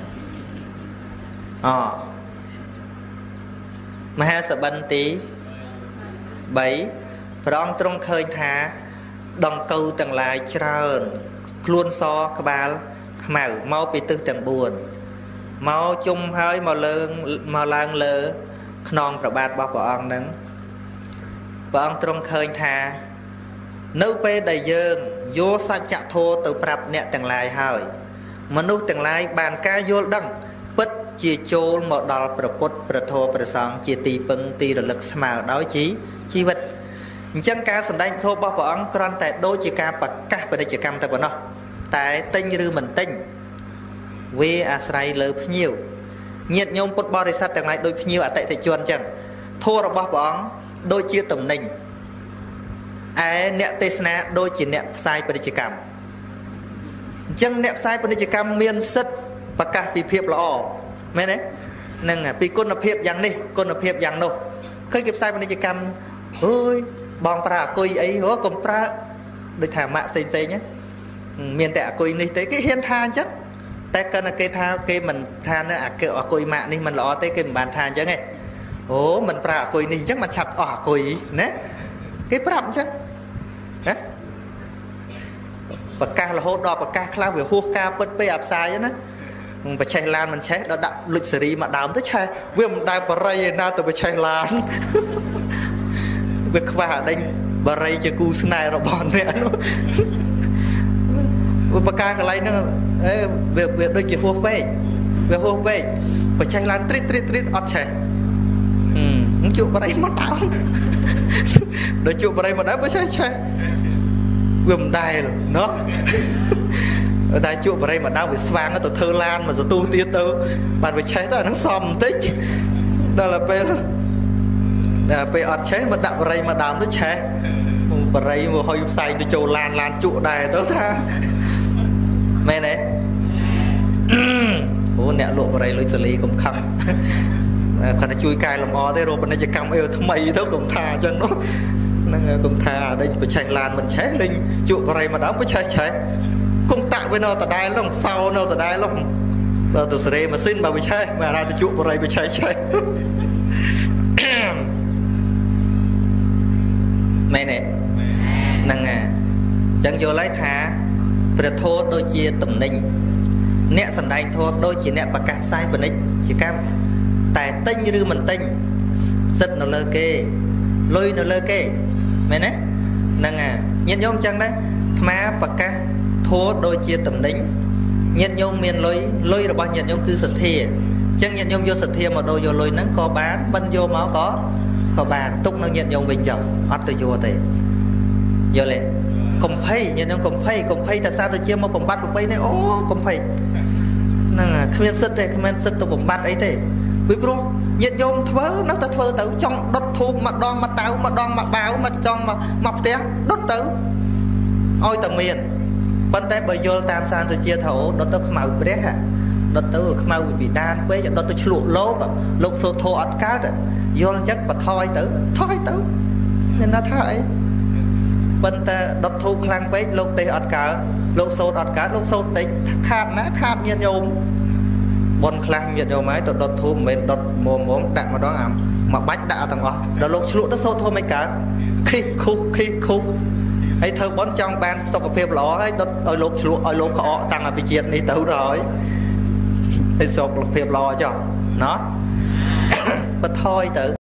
A: mà ha sợ bắn tí bảy rong trong khơi thả đồng câu tầng lại trơn luôn so các bạn màu mau bị tư tầng buồn mau chung hơi màu lang lơ non và bát bao bọn nắng bọn trong khơi thà nếu pe đầy dương vô sa chạ thô từ prap nẹt tầng lại hỏi mà nút tầng lại bàn ca vô đăng bất chia chôn một đòn propot proto prosong chia tì pưng tì rồi lực màu đói chi vật chân ca sầm đánh thô bao bọn con tại đôi chỉ ca bạc cá bên đây chỉ cam tại bọn nó tại tinh như mình tinh vì Asrai lớn nhiều nhiệt nhôm bột bò để sát tầng này đôi nhiều ở tại thị trường chẳng thua rồi bỏ bóng đôi chia tổng nình ai nẹt tê sna đôi chỉ nẹt sai bên chỉ cầm chân nẹt sai bên chỉ cầm miên sứt và cả bị phiệp lọ mấy đấy nên là bị con là phiệp dạng đi con là phiệp dạng đâu khơi kịp sai bên chỉ cầm ơi bong pra coi ấy hố còn pra được thả mạ xinh nhé miền tệ coi này tới cái hiên tha chắcแต่กันcái tha cái mình tha nó à cái ở coi mạng đi mình lo tới cái bàn tha chứ nghe ố mình pra coi này chắc mà chặt ở coi nè cái prap chứ hả bạc ca là hốt đỏ bạc ca khla về hốt ca bớt bê áp sai chứ nè bạch chay lan mình chết đó đặt lịch sử mà đám tới chay vì mình đang bờ ray na từ bạch chay lan việc qua đây bờ ray cho cu snai rồi bọn này nó bờ ca cái này nó việc đôi chỉ hô về bạch chay lan trít ọt chay chụp bờ ray mất đảo đôi chụp bờ ray mà đảo bạch chay vì mình đài rồi nó ở đây chuột vào đây mà đau bị xoang nó thơ lan mà rồi tu tiết tơ bạn phải cháy tới nó xòm tích đó là về ọt cháy mà đạp vào đây mà đàm nó cháy vào đây mà hơi say tôi châu lan trụ đài tớ tha mẹ này ủa nè lộ vào đây lối xử lý cũng khăn còn nó chui cài làm o thế rồi bên đây chỉ cầm yêu thằng mày thôi cũng tha cho nó năng cũng tha đây phải cháy lan mình cháy lên trụ vào đây mà đám phải cháy công tạ với nó từ đây lúc sau nó từ đây lúc từ sợi mà xin mà bị chơi mà ra từ chuột vào đây bị chơi mày này năng chẳng vô lấy thả về thô đôi chia tầm ninh nẹt sần đai thô đôi chỉ nẹt bạc cát sai bên ấy chỉ cam tại tinh như mình tinh sứt nó lơ kê lôi nó lơ kê mày nè năng nhận giống chẳng đấy má bạc cát thô đôi chia tầm đính nhận nhôm miền lôi là bao nhận nhôm cứ sật thìa chẳng nhận nhôm vô sật thìa mà đôi vô lôi nắng có bán bên vô máu có bàn túc nó nhận nhôm bình chồng ót tôi vô thì vô lệ cùng phay nhận nhôm cùng phay tại sao tôi chia một cùng bắt cùng phay này ô cùng phay năng không nhận sật đây không nhận sật tôi cùng bắt ấy thế vì bro nhận nhôm thớ nó ta thơ tới trong đốt thu mặt đòn mặt táo mặt đòn mặt báo mặt trong mà mọc té đốt tới ôi tầm miền vấn đề bởi vô tam san tôi chia thấu đó tôi không màu bế hả đó tôi không màu bị đan bế đó tôi lụa lố lúc số thô ớt cát vô chắc và thôi tử nên nó thôi vấn đề đó thu khăn bế lúc tê ớt cát lúc số ớt cát lúc số tê khát nhiên nhôm bọn khăn nhiên nhôm ấy tôi đó thu mình đó mồm đạn mà đó ẩm mà bách đạ thằng đó lúc lụa đó số thô mấy cá khi khúc hay thơ bón trong ban sau cà phê lỏ ấy đó ơi lục họ tăng ở bị chuyện đi tới rồi hay sau cà phê lò cho nó và thôi tự